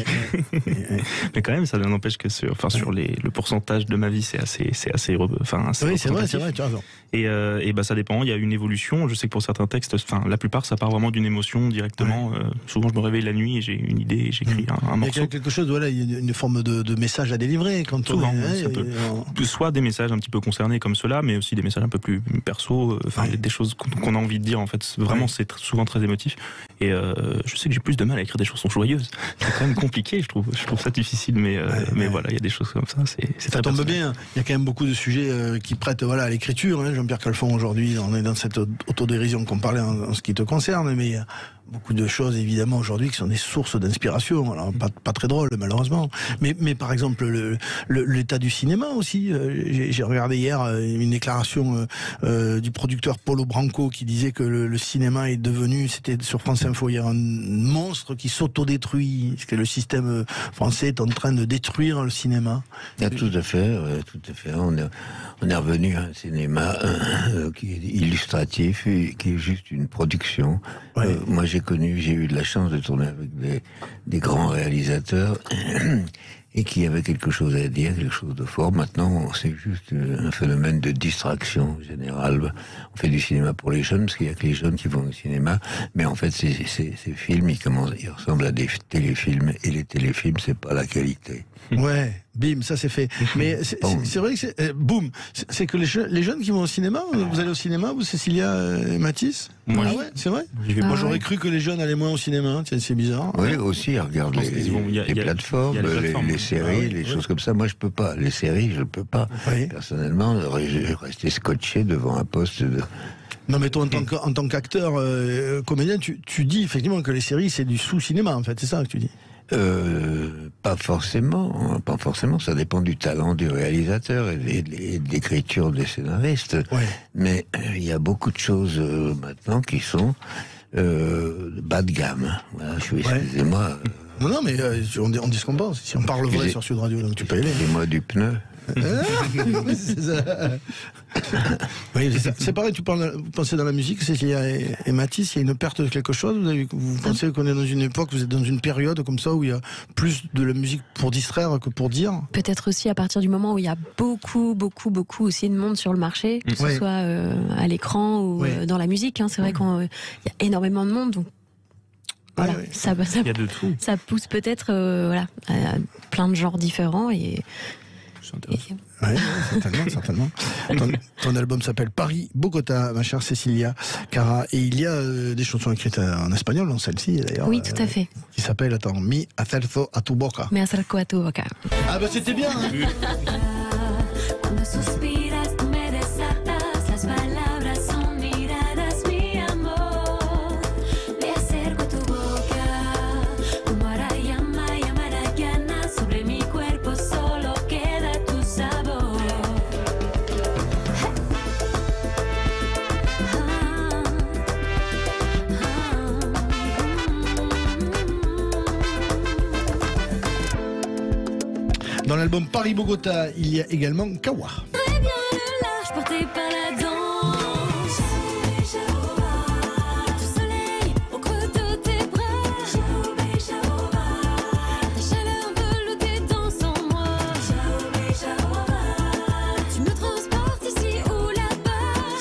Mais quand même, ça n'empêche que sur, enfin, sur les, le pourcentage de ma vie, c'est assez, c'est assez, enfin, assez oui, c'est vrai, c'est vrai, tu as raison. Et, euh, et bah, ça dépend, il y a une évolution. Je sais que pour certains textes, enfin, la plupart, ça part vraiment d'une émotion directement. Ouais. Euh, souvent, je me réveille la nuit et j'ai une idée et j'écris mmh. un, un morceau. Il y a quelque chose, voilà, il y a une forme de, de message à délivrer quand souvent, on est, ça peut, on... soit des messages un petit peu concernés comme cela, mais aussi des messages un peu plus perso, enfin, ouais. des choses qu'on, qu'on a envie de dire, en fait. Vraiment, ouais. c'est souvent très émotif. Et euh, je sais que j'ai plus de mal à écrire des chansons joyeuses. C'est quand même compliqué, je trouve. Je trouve ça difficile, mais, euh, ouais, mais ouais. voilà, il y a des choses comme ça. C'est, c'est ça tombe personnel. Bien. Il y a quand même beaucoup de sujets euh, qui prêtent voilà, à l'écriture. Hein. Jean-Pierre Calfon, aujourd'hui, on est dans cette autodérision qu'on parlait en, en ce qui te concerne, mais il y a beaucoup de choses, évidemment, aujourd'hui, qui sont des sources d'inspiration. Alors, pas, pas très drôles, malheureusement. Mais, mais par exemple, le, le, l'état du cinéma aussi. Euh, j'ai, j'ai regardé hier une déclaration euh, euh, du producteur Paulo Branco qui disait que le, le cinéma est devenu, c'était sur France Info hier, un monstre qui s'autodétruit. Parce que le système français est en train de détruire le cinéma. Ah, tout à fait, ouais, tout à fait. On est, on est revenu à un cinéma euh, qui est illustratif et qui est juste une production. Ouais. Euh, moi, j'ai connu, j'ai eu de la chance de tourner avec des, des grands réalisateurs et qui avaient quelque chose à dire, quelque chose de fort. Maintenant, c'est juste un phénomène de distraction générale. On fait du cinéma pour les jeunes, parce qu'il y a que les jeunes qui vont au cinéma. Mais en fait, ces, ces, ces films, ils, commencent, ils ressemblent à des téléfilms. Et les téléfilms, c'est pas la qualité. Ouais, bim, ça c'est fait. Mais c'est, c'est, c'est vrai que c'est, euh, boum, c'est, c'est que les, je, les jeunes qui vont au cinéma, vous allez au cinéma, vous, Cécilia et Mathis? Moi, ah ouais, c'est vrai. Ah Moi, j'aurais ouais. cru que les jeunes allaient moins au cinéma. Tiens, c'est bizarre. Oui, aussi, regarde les, les, vont, a, les, plateformes, les, plateformes, les, les séries, ah, oui, les oui. choses comme ça. Moi, je peux pas. Les séries, je peux pas. Oui. Personnellement, je rester scotché devant un poste de... Non, mais toi, en tant, que, en tant qu'acteur, euh, comédien, tu, tu dis effectivement que les séries, c'est du sous-cinéma, en fait. C'est ça que tu dis? Euh, pas forcément, pas forcément. Ça dépend du talent du réalisateur et de, et de l'écriture des scénaristes. Ouais. Mais il euh, y a beaucoup de choses euh, maintenant qui sont euh, bas de gamme. Voilà, je suis, ouais. excusez-moi. Euh... Non, non, mais euh, on, dit, on dit ce qu'on pense. Si on parle vrai sur Sud Radio, donc tu peux y aller. Excusez-moi du pneu. c'est ça. Oui, c'est ça. C'est pareil, tu parles, vous pensez dans la musique, Cécilia et, et Mathis, il y a une perte de quelque chose. Vous, avez, vous pensez qu'on est dans une époque, vous êtes dans une période comme ça où il y a plus de la musique pour distraire que pour dire? Peut-être aussi à partir du moment où il y a beaucoup, beaucoup, beaucoup aussi de monde sur le marché, que ouais. ce soit euh, à l'écran ou ouais. euh, dans la musique. Hein. C'est vrai ouais. qu'il euh, y a énormément de monde, donc voilà, ouais, ouais. Ça, ça, il y a de tout. Ça pousse peut-être euh, voilà, à plein de genres différents et. Oui, certainement, certainement. Ton, ton album s'appelle Paris-Bogota, ma chère Cécilia Cara, et il y a euh, des chansons écrites en espagnol, dans celle-ci d'ailleurs. Oui, tout à fait. Euh, qui s'appelle, attends, Mi acerco a tu boca. Mi acerco a tu boca. Ah bah c'était bien. Hein. Dans l'album Paris-Bogota, il y a également Kawa. Très bien le large porté par la danse. Du soleil au creux de tes bras. Ta chaleur veloutée danse en moi. Tu me transportes ici ou là-bas.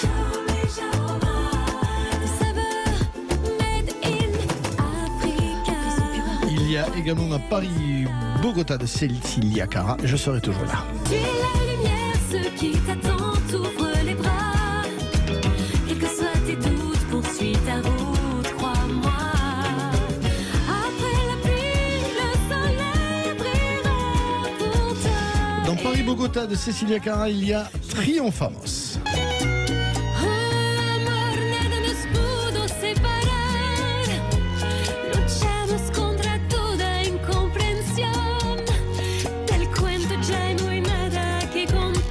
Des saveurs made in Africa. Il y a également à Paris-Bogota de Cecilia Cara. Je serai toujours là. Tu es la lumière, ceux qui t'attendent, t'ouvre les bras. Quels que soient tes doutes, poursuis ta route, crois-moi. Après la pluie, le soleil brillera pour toi. Dans Paris-Bogota de Cecilia Cara, il y a Triunfamos. Oh, amor, nada nos pudo separar. Luchamos contra toda incomprensión. Del cuento ya no hay nada que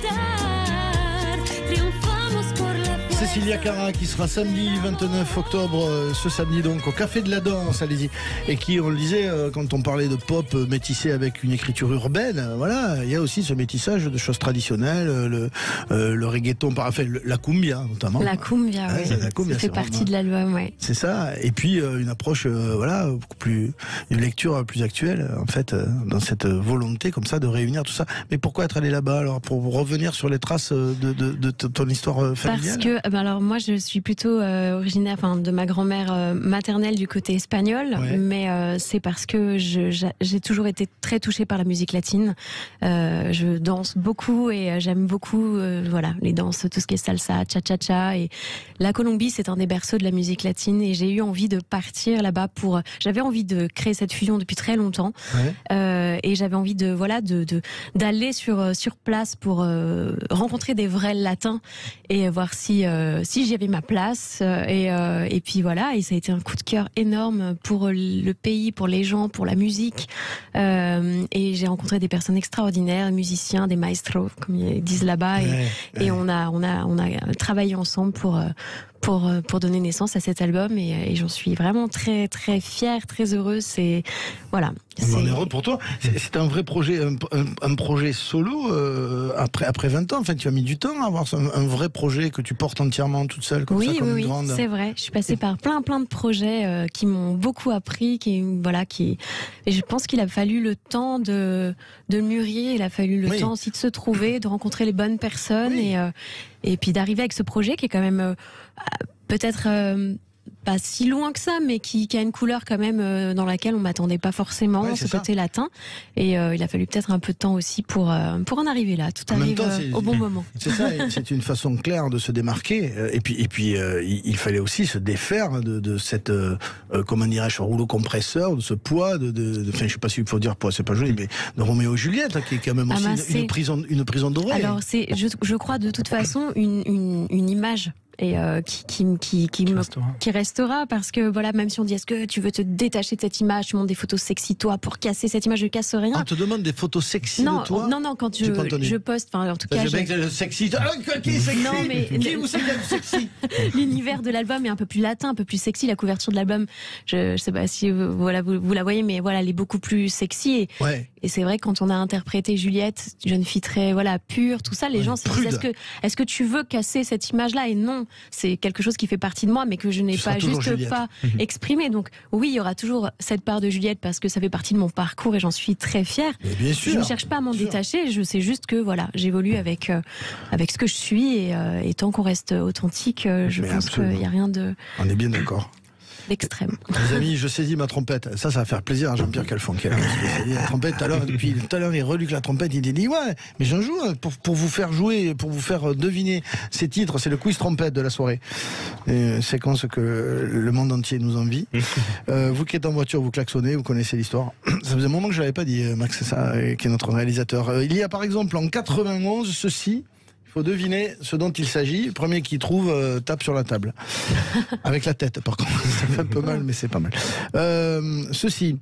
contar. Triunfamos por la fuerza. Cecilia Cara qui sera samedi vingt-neuf octobre, euh, ce samedi donc au Café de la Danse, allez-y. Et qui, on le disait, euh, quand on parlait de pop euh, métissé avec une écriture urbaine, euh, voilà, il y a aussi ce métissage de choses traditionnelles, euh, le, euh, le reggaeton, par- enfin le- la cumbia notamment. La cumbia, Ouais, ouais. la cumbia, Ça c'est fait partie vraiment- de l'album, ouais. C'est ça, et puis euh, une approche, euh, voilà, beaucoup plus, une lecture plus actuelle, en fait, euh, dans cette euh, volonté comme ça de réunir tout ça. Mais pourquoi être allé là-bas alors, pour revenir sur les traces euh, de, de, de t- ton histoire euh, familiale? Parce que, ben alors moi je suis plutôt euh, originaire, enfin de ma grand-mère euh, maternelle du côté espagnol, Ouais. mais euh, c'est parce que je- j'a- j'ai toujours été très touchée par la musique latine. Euh, je danse beaucoup et euh, j'aime beaucoup, euh, voilà, les danses, tout ce qui est salsa, cha-cha-cha. Et la Colombie, c'est un des berceaux de la musique latine et j'ai eu envie de partir là-bas pour. J'avais envie de créer cette fusion depuis très longtemps. Ouais. Euh, et j'avais envie de voilà de de- d'aller sur euh, sur place pour euh, rencontrer des vrais latins et voir si euh, si j'y avais ma place euh, et euh, et puis voilà, et ça a été un coup de cœur énorme pour le pays, pour les gens, pour la musique. Euh, et j'ai rencontré des personnes extraordinaires, musiciens, des maestros comme ils disent là-bas, et, Ouais, et ouais. on a on a on a travaillé ensemble pour euh, pour pour donner naissance à cet album, et, et j'en suis vraiment très très fière, très heureuse. C'est voilà. On c'est- est heureux pour toi. C'est c'est un vrai projet, un, un- un projet solo euh, après après vingt ans. En fait, tu as mis du temps à avoir un, un vrai projet que tu portes entièrement toute seule comme Oui, ça, comme oui, une oui, grande. c'est vrai. Je suis passée par plein, plein de projets euh, qui m'ont beaucoup appris, qui, voilà, qui. Et je pense qu'il a fallu le temps de de mûrir. Il a fallu le Oui. temps aussi de se trouver, de rencontrer les bonnes personnes, Oui. et euh, et puis d'arriver avec ce projet qui est quand même euh, peut-être euh, pas si loin que ça, mais qui, qui a une couleur quand même euh, dans laquelle on m'attendait pas forcément, Ouais, ce c'est ça. côté latin. Et euh, il a fallu peut-être un peu de temps aussi pour euh, pour en arriver là. Tout En même arrive temps, euh, c'est- au bon moment. C'est ça, et c'est une façon claire de se démarquer. euh, Et puis, et puis, euh, il il fallait aussi se défaire de, de cette, euh, euh, comment dirais-je, rouleau compresseur, de ce poids, de, de, de- enfin, je sais pas s'il faut dire poids, c'est pas joli, mais de Roméo et Juliette, hein, qui est quand même Ah aussi bah, une, c'est- une prison, une prison dorée. Alors c'est, je, je crois de toute façon une, une, une image et euh, qui, qui, qui, qui, Qui me- restera. qui restera, parce que voilà, même si on dit est-ce que tu veux te détacher de cette image, tu montres des photos sexy toi pour casser cette image, je casse rien. On te demande des photos sexy non, de toi. non, non, quand J'ai je, pas entendu. je poste, enfin en tout Ça, cas, je sais je- que le sexy. Ah, qui est sexy Non, mais- Qui vous sait qu'il y a du sexy l'univers de l'album est un peu plus latin, un peu plus sexy. La couverture de l'album, je, je sais pas si vous, voilà, vous, vous la voyez, mais voilà, elle est beaucoup plus sexy. Et, Ouais. et c'est vrai, quand on a interprété Juliette, jeune fille très voilà pure, tout ça, les Ouais, gens se disent prude. est-ce que est-ce que tu veux casser cette image-là? Et non, c'est quelque chose qui fait partie de moi, mais que je n'ai Tu seras pas toujours juste Juliette. pas exprimé. Donc oui, il y aura toujours cette part de Juliette parce que ça fait partie de mon parcours et j'en suis très fière. Mais bien sûr. Je ne cherche pas à m'en Bien sûr. détacher. Je sais juste que voilà, j'évolue avec euh, avec ce que je suis, et, euh, et tant qu'on reste authentique, euh, je Mais pense absolument. qu'il n'y a rien de On est bien d'accord. d'extrême. Les amis, je saisis ma trompette. Ça, ça va faire plaisir à Jean-Pierre Calfon qui est là. Parce que c'est la trompette, tout à l'heure, depuis tout à l'heure, il reluque la trompette, il dit, ouais, mais j'en joue hein, pour, pour vous faire jouer, pour vous faire deviner ces titres. C'est le quiz trompette de la soirée. Et, séquence que le monde entier nous envie. Euh, vous qui êtes en voiture, vous klaxonnez, vous connaissez l'histoire. Ça faisait un moment que je l'avais pas dit, Max, c'est ça, euh, qui est notre réalisateur. Euh, il y a par exemple en quatre-vingt-onze ceci. Il faut deviner ce dont il s'agit. Le premier qui trouve euh, tape sur la table. Avec la tête, par contre. Ça fait un peu mal, mais c'est pas mal. Euh, ceci.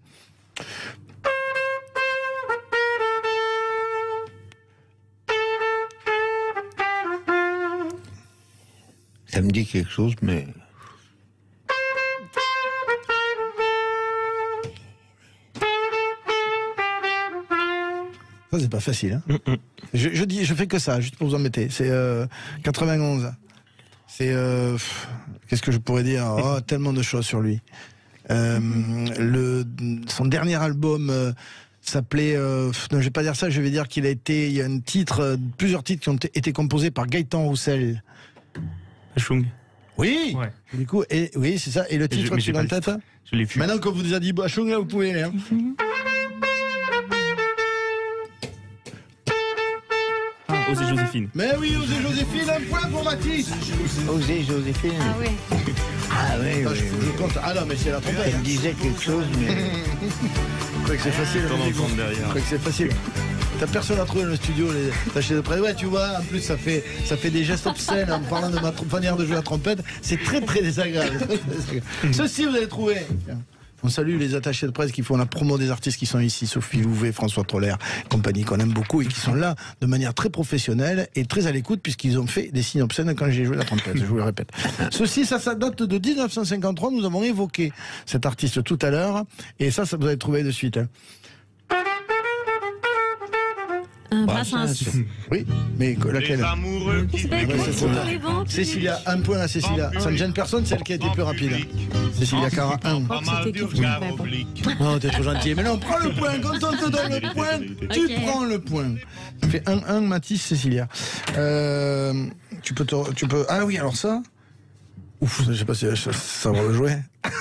Ça me dit quelque chose, mais Ça, c'est pas facile. Hein. Mm -mm. je, je, dis, je fais que ça, juste pour vous embêter. C'est euh, quatre-vingt-onze. C'est... Euh, Qu'est-ce que je pourrais dire? Oh, tellement de choses sur lui. Euh, le, son dernier album euh, s'appelait... Euh, non, je vais pas dire ça, je vais dire qu'il a été... Il y a un titre, euh, plusieurs titres qui ont été composés par Gaëtan Roussel. Bachung. Oui, ouais. Du coup, et, oui, c'est ça. Et le titre, tu l'as en tête? Je l'ai vu. Maintenant qu'on vous a dit Bachung, là, vous pouvez aller. Hein. Ah, Osez Joséphine. Mais oui, Osez Joséphine, un point pour Mathis. Osez Joséphine. Ah oui. Ah oui, Attends, oui, je, oui. je compte. Ah non, mais c'est la trompette. Elle disait quelque chose, mais... Je crois que c'est facile. Comment Je entendre derrière. crois que c'est facile. T'as personne à trouver dans le studio, les attachés de presse. Ouais, tu vois, en plus, ça fait, ça fait des gestes obscènes en parlant de ma manière de jouer la trompette. C'est très, très désagréable. Ceci, vous allez trouver. On salue les attachés de presse qui font la promo des artistes qui sont ici, Sophie Louvet, François Troller, compagnie qu'on aime beaucoup et qui sont là de manière très professionnelle et très à l'écoute puisqu'ils ont fait des signes obscènes quand j'ai joué la trompette, je vous le répète. Ceci, ça, ça date de dix-neuf cent cinquante-trois, nous avons évoqué cet artiste tout à l'heure et ça, ça vous allez trouver de suite. Hein. Un Brassens. Oui, mais laquelle? Cécilia, un point à Cécilia. Ça ne gêne personne, celle qui a été plus rapide. Cécilia Cara, un. Non, t'es trop gentil. Mais non, prends le point. Quand on te donne le point, tu okay. prends le point. Ça fait un un, Mathis, Cécilia. Euh, tu peux te, tu peux. Ah oui, alors ça. Ouf, je sais pas si je vais savoir le jouer.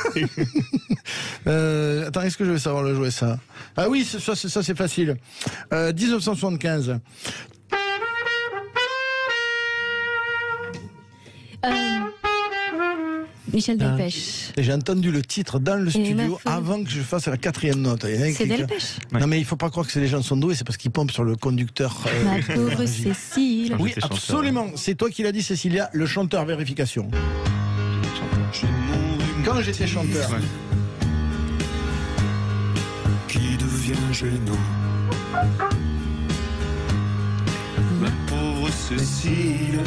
euh, attends, est-ce que je vais savoir le jouer, ça? Ah oui, ça, ça, ça c'est facile. Euh, dix-neuf cent soixante-quinze. Euh, Michel Delpech. Ah. J'ai entendu le titre dans le studio avant que je fasse la quatrième note. C'est Delpech. Ouais. Non mais il faut pas croire que c'est les gens sont doués, c'est parce qu'ils pompent sur le conducteur. Euh, Ma pauvre Cécile. Oui, absolument. C'est toi qui l'as dit, Cécilia, le chanteur vérification. Quand j'étais chanteur. Ouais. Qui devient gênant. Ma pauvre Cécile.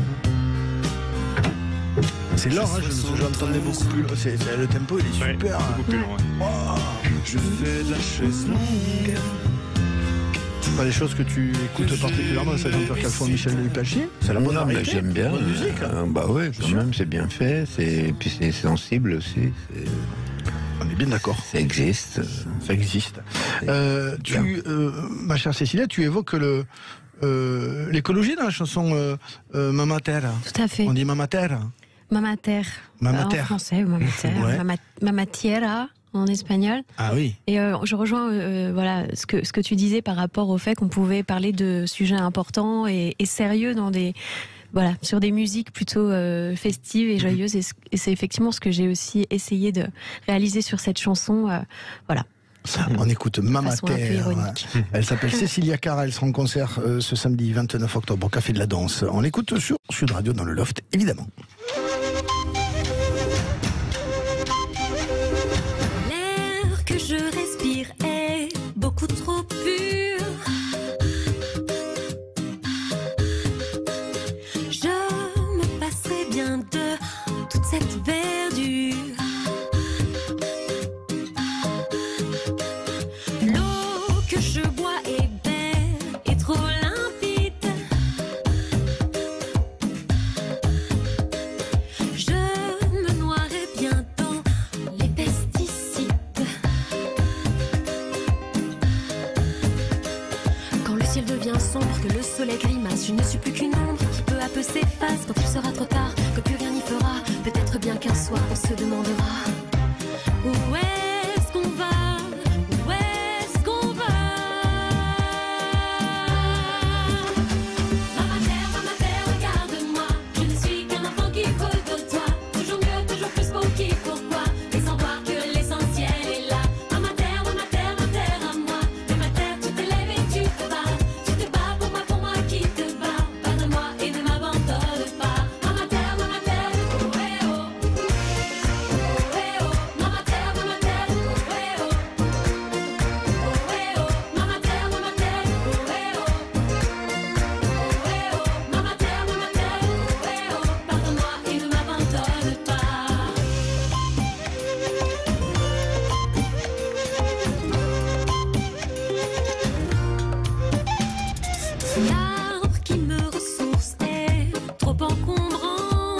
C'est lent, hein, je, je l'entendais beaucoup plus. C'est, c'est, le tempo, il est ouais, super. Beaucoup plus loin. Oh, je fais de la chaise longue. C'est pas les choses que tu écoutes particulièrement, ça chanteur Calfon Michel Delpech. C'est la bonne variété. J'aime bien. Bonne musique. Hein. Euh, bah ouais, quand même, c'est bien fait. C'est, puis c'est sensible aussi. C'est... On est bien d'accord. Ça existe. Ça existe. Euh, tu, euh, ma chère Cécilia, tu évoques le, euh, l'écologie dans la chanson euh, euh, Mama Terre. Tout à fait. On dit Mama Terre. Mama Terre. Mama euh, Terre. En français, Mama Terre. Ouais. Mama, Mama Tierra en espagnol. Ah oui. Et euh, je rejoins euh, voilà ce que ce que tu disais par rapport au fait qu'on pouvait parler de sujets importants et, et sérieux dans des voilà sur des musiques plutôt euh, festives et joyeuses. Et, et c'est effectivement ce que j'ai aussi essayé de réaliser sur cette chanson. Euh, voilà. On écoute Mama Terre. Elle s'appelle Cécilia Cara. Elle sera en concert euh, ce samedi vingt-neuf octobre au Café de la Danse. On l'écoute sur Sud Radio dans le Loft, évidemment. L'air que je respire est beaucoup trop pur. Je me passerai bien de toute cette verdure. L'eau que je bois est belle et trop limpide. Je me noierai bien dans les pesticides. Quand le ciel devient sombre, que le soleil grimace, je ne suis plus qu'une ombre qui peu à peu s'efface. Quand il sera trop tard, que plus rien n'y fera, peut-être bien qu'un soir on se demandera où est-ce qu'on va. Mama Terre, L'arbre qui me ressource est trop encombrant.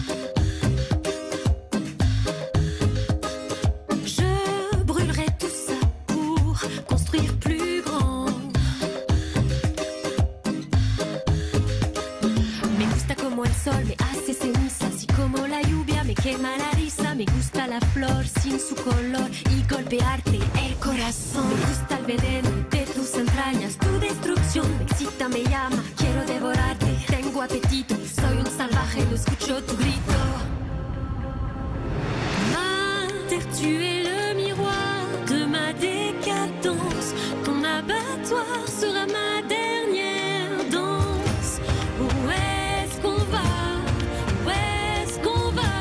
Je brûlerai tout ça pour construire plus grand. Me gusta como el sol me hace ceniza, así como la lluvia me quema la risa. Me gusta la flor sin su color y golpearte el corazón. Me gusta el veneno de tus entrañas, tu destrucción me excita, me llama, quiero devorarte. Tengo apetito, soy un salvaje, lo escucho tu grito. Ma terre, tu es le miroir de ma décadence. Ton abattoir sera ma dernière danse. Où est-ce qu'on va? Où est-ce qu'on va?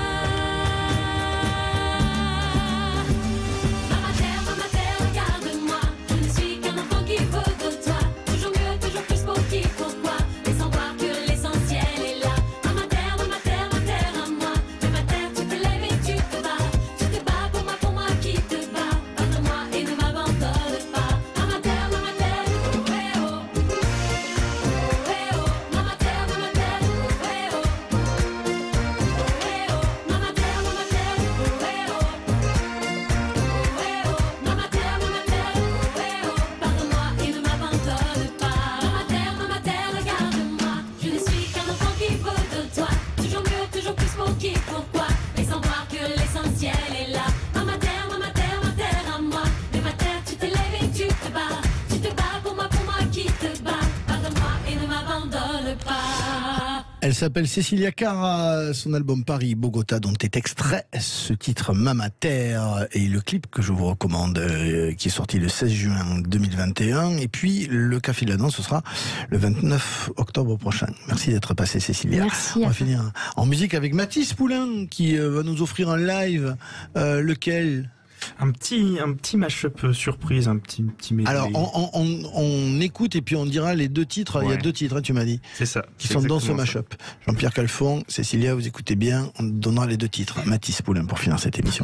Maman terre, maman terre, regarde-moi. Je ne suis qu'un enfant qui veut de toi. Toujours mieux, toujours plus pour qui, pourquoi? Laissant voir que l'essentiel est là. Maman terre, maman terre, ma terre à moi. Mais ma terre, tu te lèves et tu te bats. Tu te bats pour moi, pour moi qui te bats. Pardonne-moi et ne m'abandonne pas. Maman terre, maman terre, oh eh oh. Oh eh oh. Maman terre, maman terre, oh eh oh. Oh eh oh. Maman terre, maman terre, oh eh oh. Oh eh oh. Maman terre, maman terre, oh eh oh. Pardonne-moi et ne m'abandonne pas. Maman terre, maman terre, regarde-moi. Je ne suis qu'un enfant qui veut de toi. Toujours mieux, toujours plus pour qui, pourquoi? Laissant voir que l'essentiel est là. Maman terre, maman terre, ma terre à moi. Mais ma terre, tu te lèves et tu te bats. Tu te bats pour moi, pour moi qui te bats. Pardonne-moi et ne m'abandonne pas. Elle s'appelle Cécilia Cara, son album Paris Bogota dont est extrait ce titre Mama Terre et le clip que je vous recommande euh, qui est sorti le seize juin deux mille vingt et un et puis le Café de la Danse ce sera le vingt-neuf octobre prochain. Merci d'être passé Cécilia. Merci. On va finir en musique avec Mathis Poulain qui euh, va nous offrir un live euh, lequel Un petit, un petit mash-up surprise, un petit, petit medley. alors on, on, on, on écoute et puis on dira les deux titres, il y a Ouais. deux titres hein, tu m'as dit C'est ça. qui c'est sont dans ce exactement ça. mash-up. Jean-Pierre Calfon, Cécilia, vous écoutez bien, on donnera les deux titres. Mathis Poulain pour finir cette émission.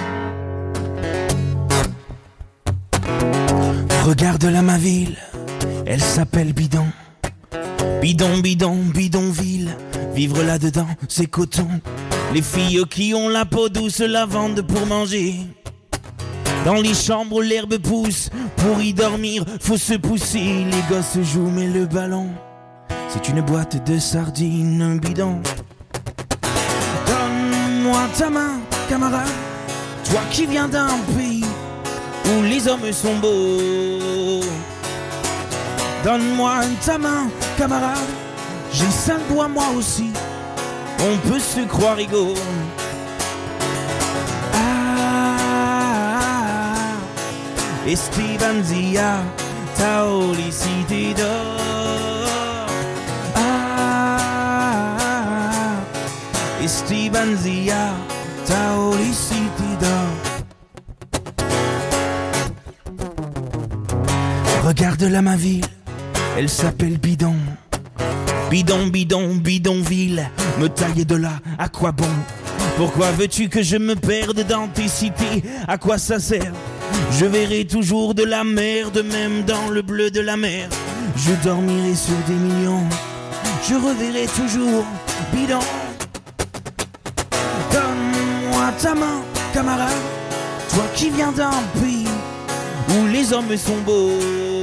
Regarde-la ma ville, elle s'appelle Bidon. Bidon, bidon, bidonville. Vivre là-dedans, c'est coton. Les filles qui ont la peau douce la vendent pour manger. Dans les chambres où l'herbe pousse, pour y dormir, faut se pousser. Les gosses jouent mais le ballon, c'est une boîte de sardines bidon. Donne-moi ta main, camarade, toi qui viens d'un pays où les hommes sont beaux. Donne-moi ta main, camarade, j'ai cinq doigts moi aussi, on peut se croire égaux. Ah, Estebanzia, Taoli cité d'or. Ah, Estebanzia, Taoli cité d'or. Regarde-la ma ville, elle s'appelle Bidon. Bidon, bidon, bidonville, me tailler de là, à quoi bon? Pourquoi veux-tu que je me perde dans tes cités? À quoi ça sert? Je verrai toujours de la merde, même dans le bleu de la mer. Je dormirai sur des millions, je reverrai toujours bidon. Donne-moi ta main, camarade, toi qui viens d'un pays où les hommes sont beaux.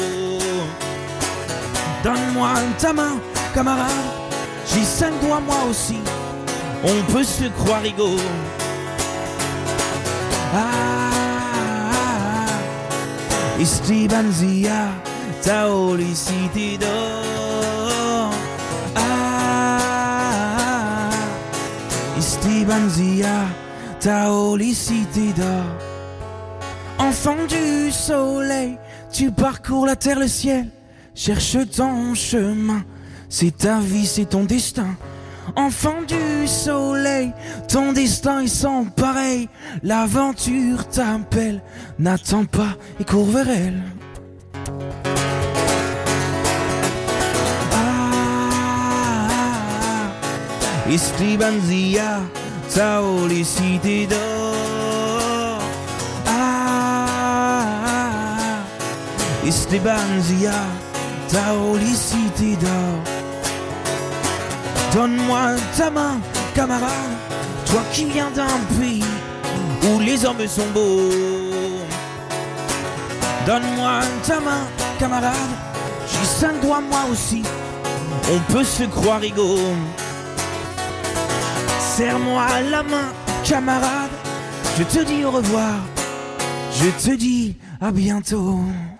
Donne-moi ta main, camarade, j'ai cinq doigts moi aussi, on peut se croire égaux. Ah, Estebanzia, Taoli cité d'or. Ah, Estebanzia, Taoli cité d'or. Enfant du soleil, tu parcours la terre, le ciel, cherche ton chemin, c'est ta vie, c'est ton destin. Enfant du soleil, ton destin est sans pareil. L'aventure t'appelle, n'attends pas et cours vers elle. Ah, Estebanzia, Taoli cité d'or. Ah, Estebanzia, ta jolie cité d'or. Donne-moi ta main, camarade, toi qui viens d'un pays où les hommes sont beaux. Donne-moi ta main, camarade, j'ai cinq doigts moi aussi, on peut se croire égaux. Serre-moi la main, camarade, je te dis au revoir, je te dis à bientôt.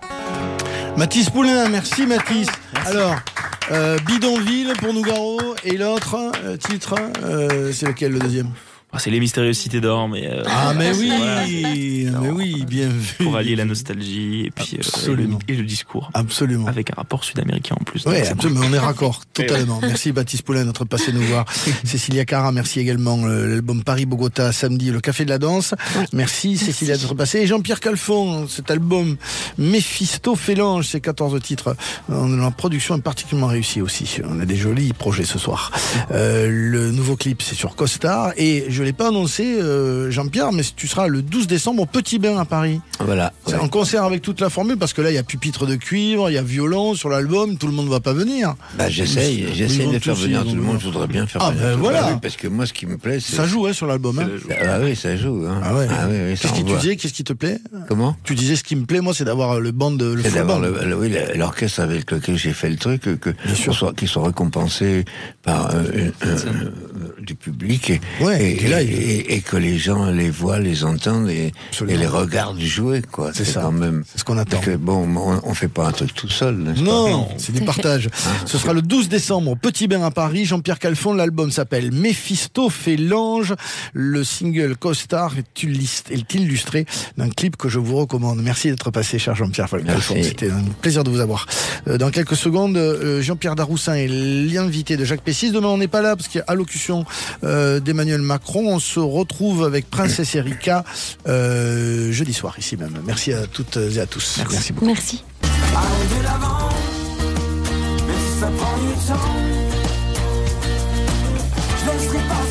Mathis Poulain, merci Mathis. Alors, euh, Bidonville pour Nougaro, et l'autre euh, titre, euh, c'est lequel le deuxième? Ah, c'est les mystérieuses cités d'or, mais euh, ah mais oui, voilà, mais oui, bien vu. Pour allier la nostalgie et puis euh, et, le, et le discours. Absolument. Avec un rapport sud-américain en plus. Oui, absolument. On est raccord totalement. Merci Baptiste Poulain d'être passé nous voir. Cécilia Cara, merci également l'album Paris-Bogota samedi, le Café de la Danse. Merci, merci. Cécilia d'être passée. Et Jean-Pierre Calfon, cet album Méphisto Félange, ces quatorze titres. La production est particulièrement réussie aussi. On a des jolis projets ce soir. Euh, le nouveau clip, c'est sur Costar, et je l'ai pas annoncé, euh, Jean-Pierre, mais tu seras le douze décembre au Petit Bain à Paris. Voilà. C'est ouais. en concert avec toute la formule, parce que là, il y a pupitre de cuivre, il y a violon sur l'album, tout le monde ne va pas venir. Bah, j'essaye, j'essaye de faire venir tout le monde, je voudrais bien faire ah, venir ben tout voilà. le monde, parce que moi, ce qui me plaît, c'est... Ça joue, hein, sur l'album, hein. Ah oui, ça joue, hein. Ah ouais. Ah oui, oui, qu'est-ce qui tu disais, qu'est-ce qui te plaît? Comment? Tu disais, ce qui me plaît, moi, c'est d'avoir le band, le c'est d'avoir band. le, le, oui, l'orchestre avec lequel j'ai fait le truc, que, qu'il soit, qu'il soit récompensé par, euh, euh, euh, du public, et, ouais, et, et, là, et, et, et que les gens les voient, les entendent, et, et les regardent jouer, quoi. C'est, c'est ça. Quand même. C'est ce qu'on attend. Parce que bon, on, on fait pas un truc tout seul, n'est-ce non, pas? non, c'est du partage. Ah, ce sera le douze décembre au Petit Bain à Paris. Jean-Pierre Calfon, l'album s'appelle Méphisto fait l'ange. Le single Costar est illustré d'un clip que je vous recommande. Merci d'être passé, cher Jean-Pierre Calfon. C'était un plaisir de vous avoir. Dans quelques secondes, Jean-Pierre Daroussin est l'invité de Jacques Pessis. Demain, on n'est pas là parce qu'il y a allocution euh, d'Emmanuel Macron. On se retrouve avec Princesse Erika euh, jeudi soir, ici même. Merci à toutes et à tous. Merci, Merci beaucoup. Merci. Allez de l'avant, même si ça prend du temps. Je laisserai pas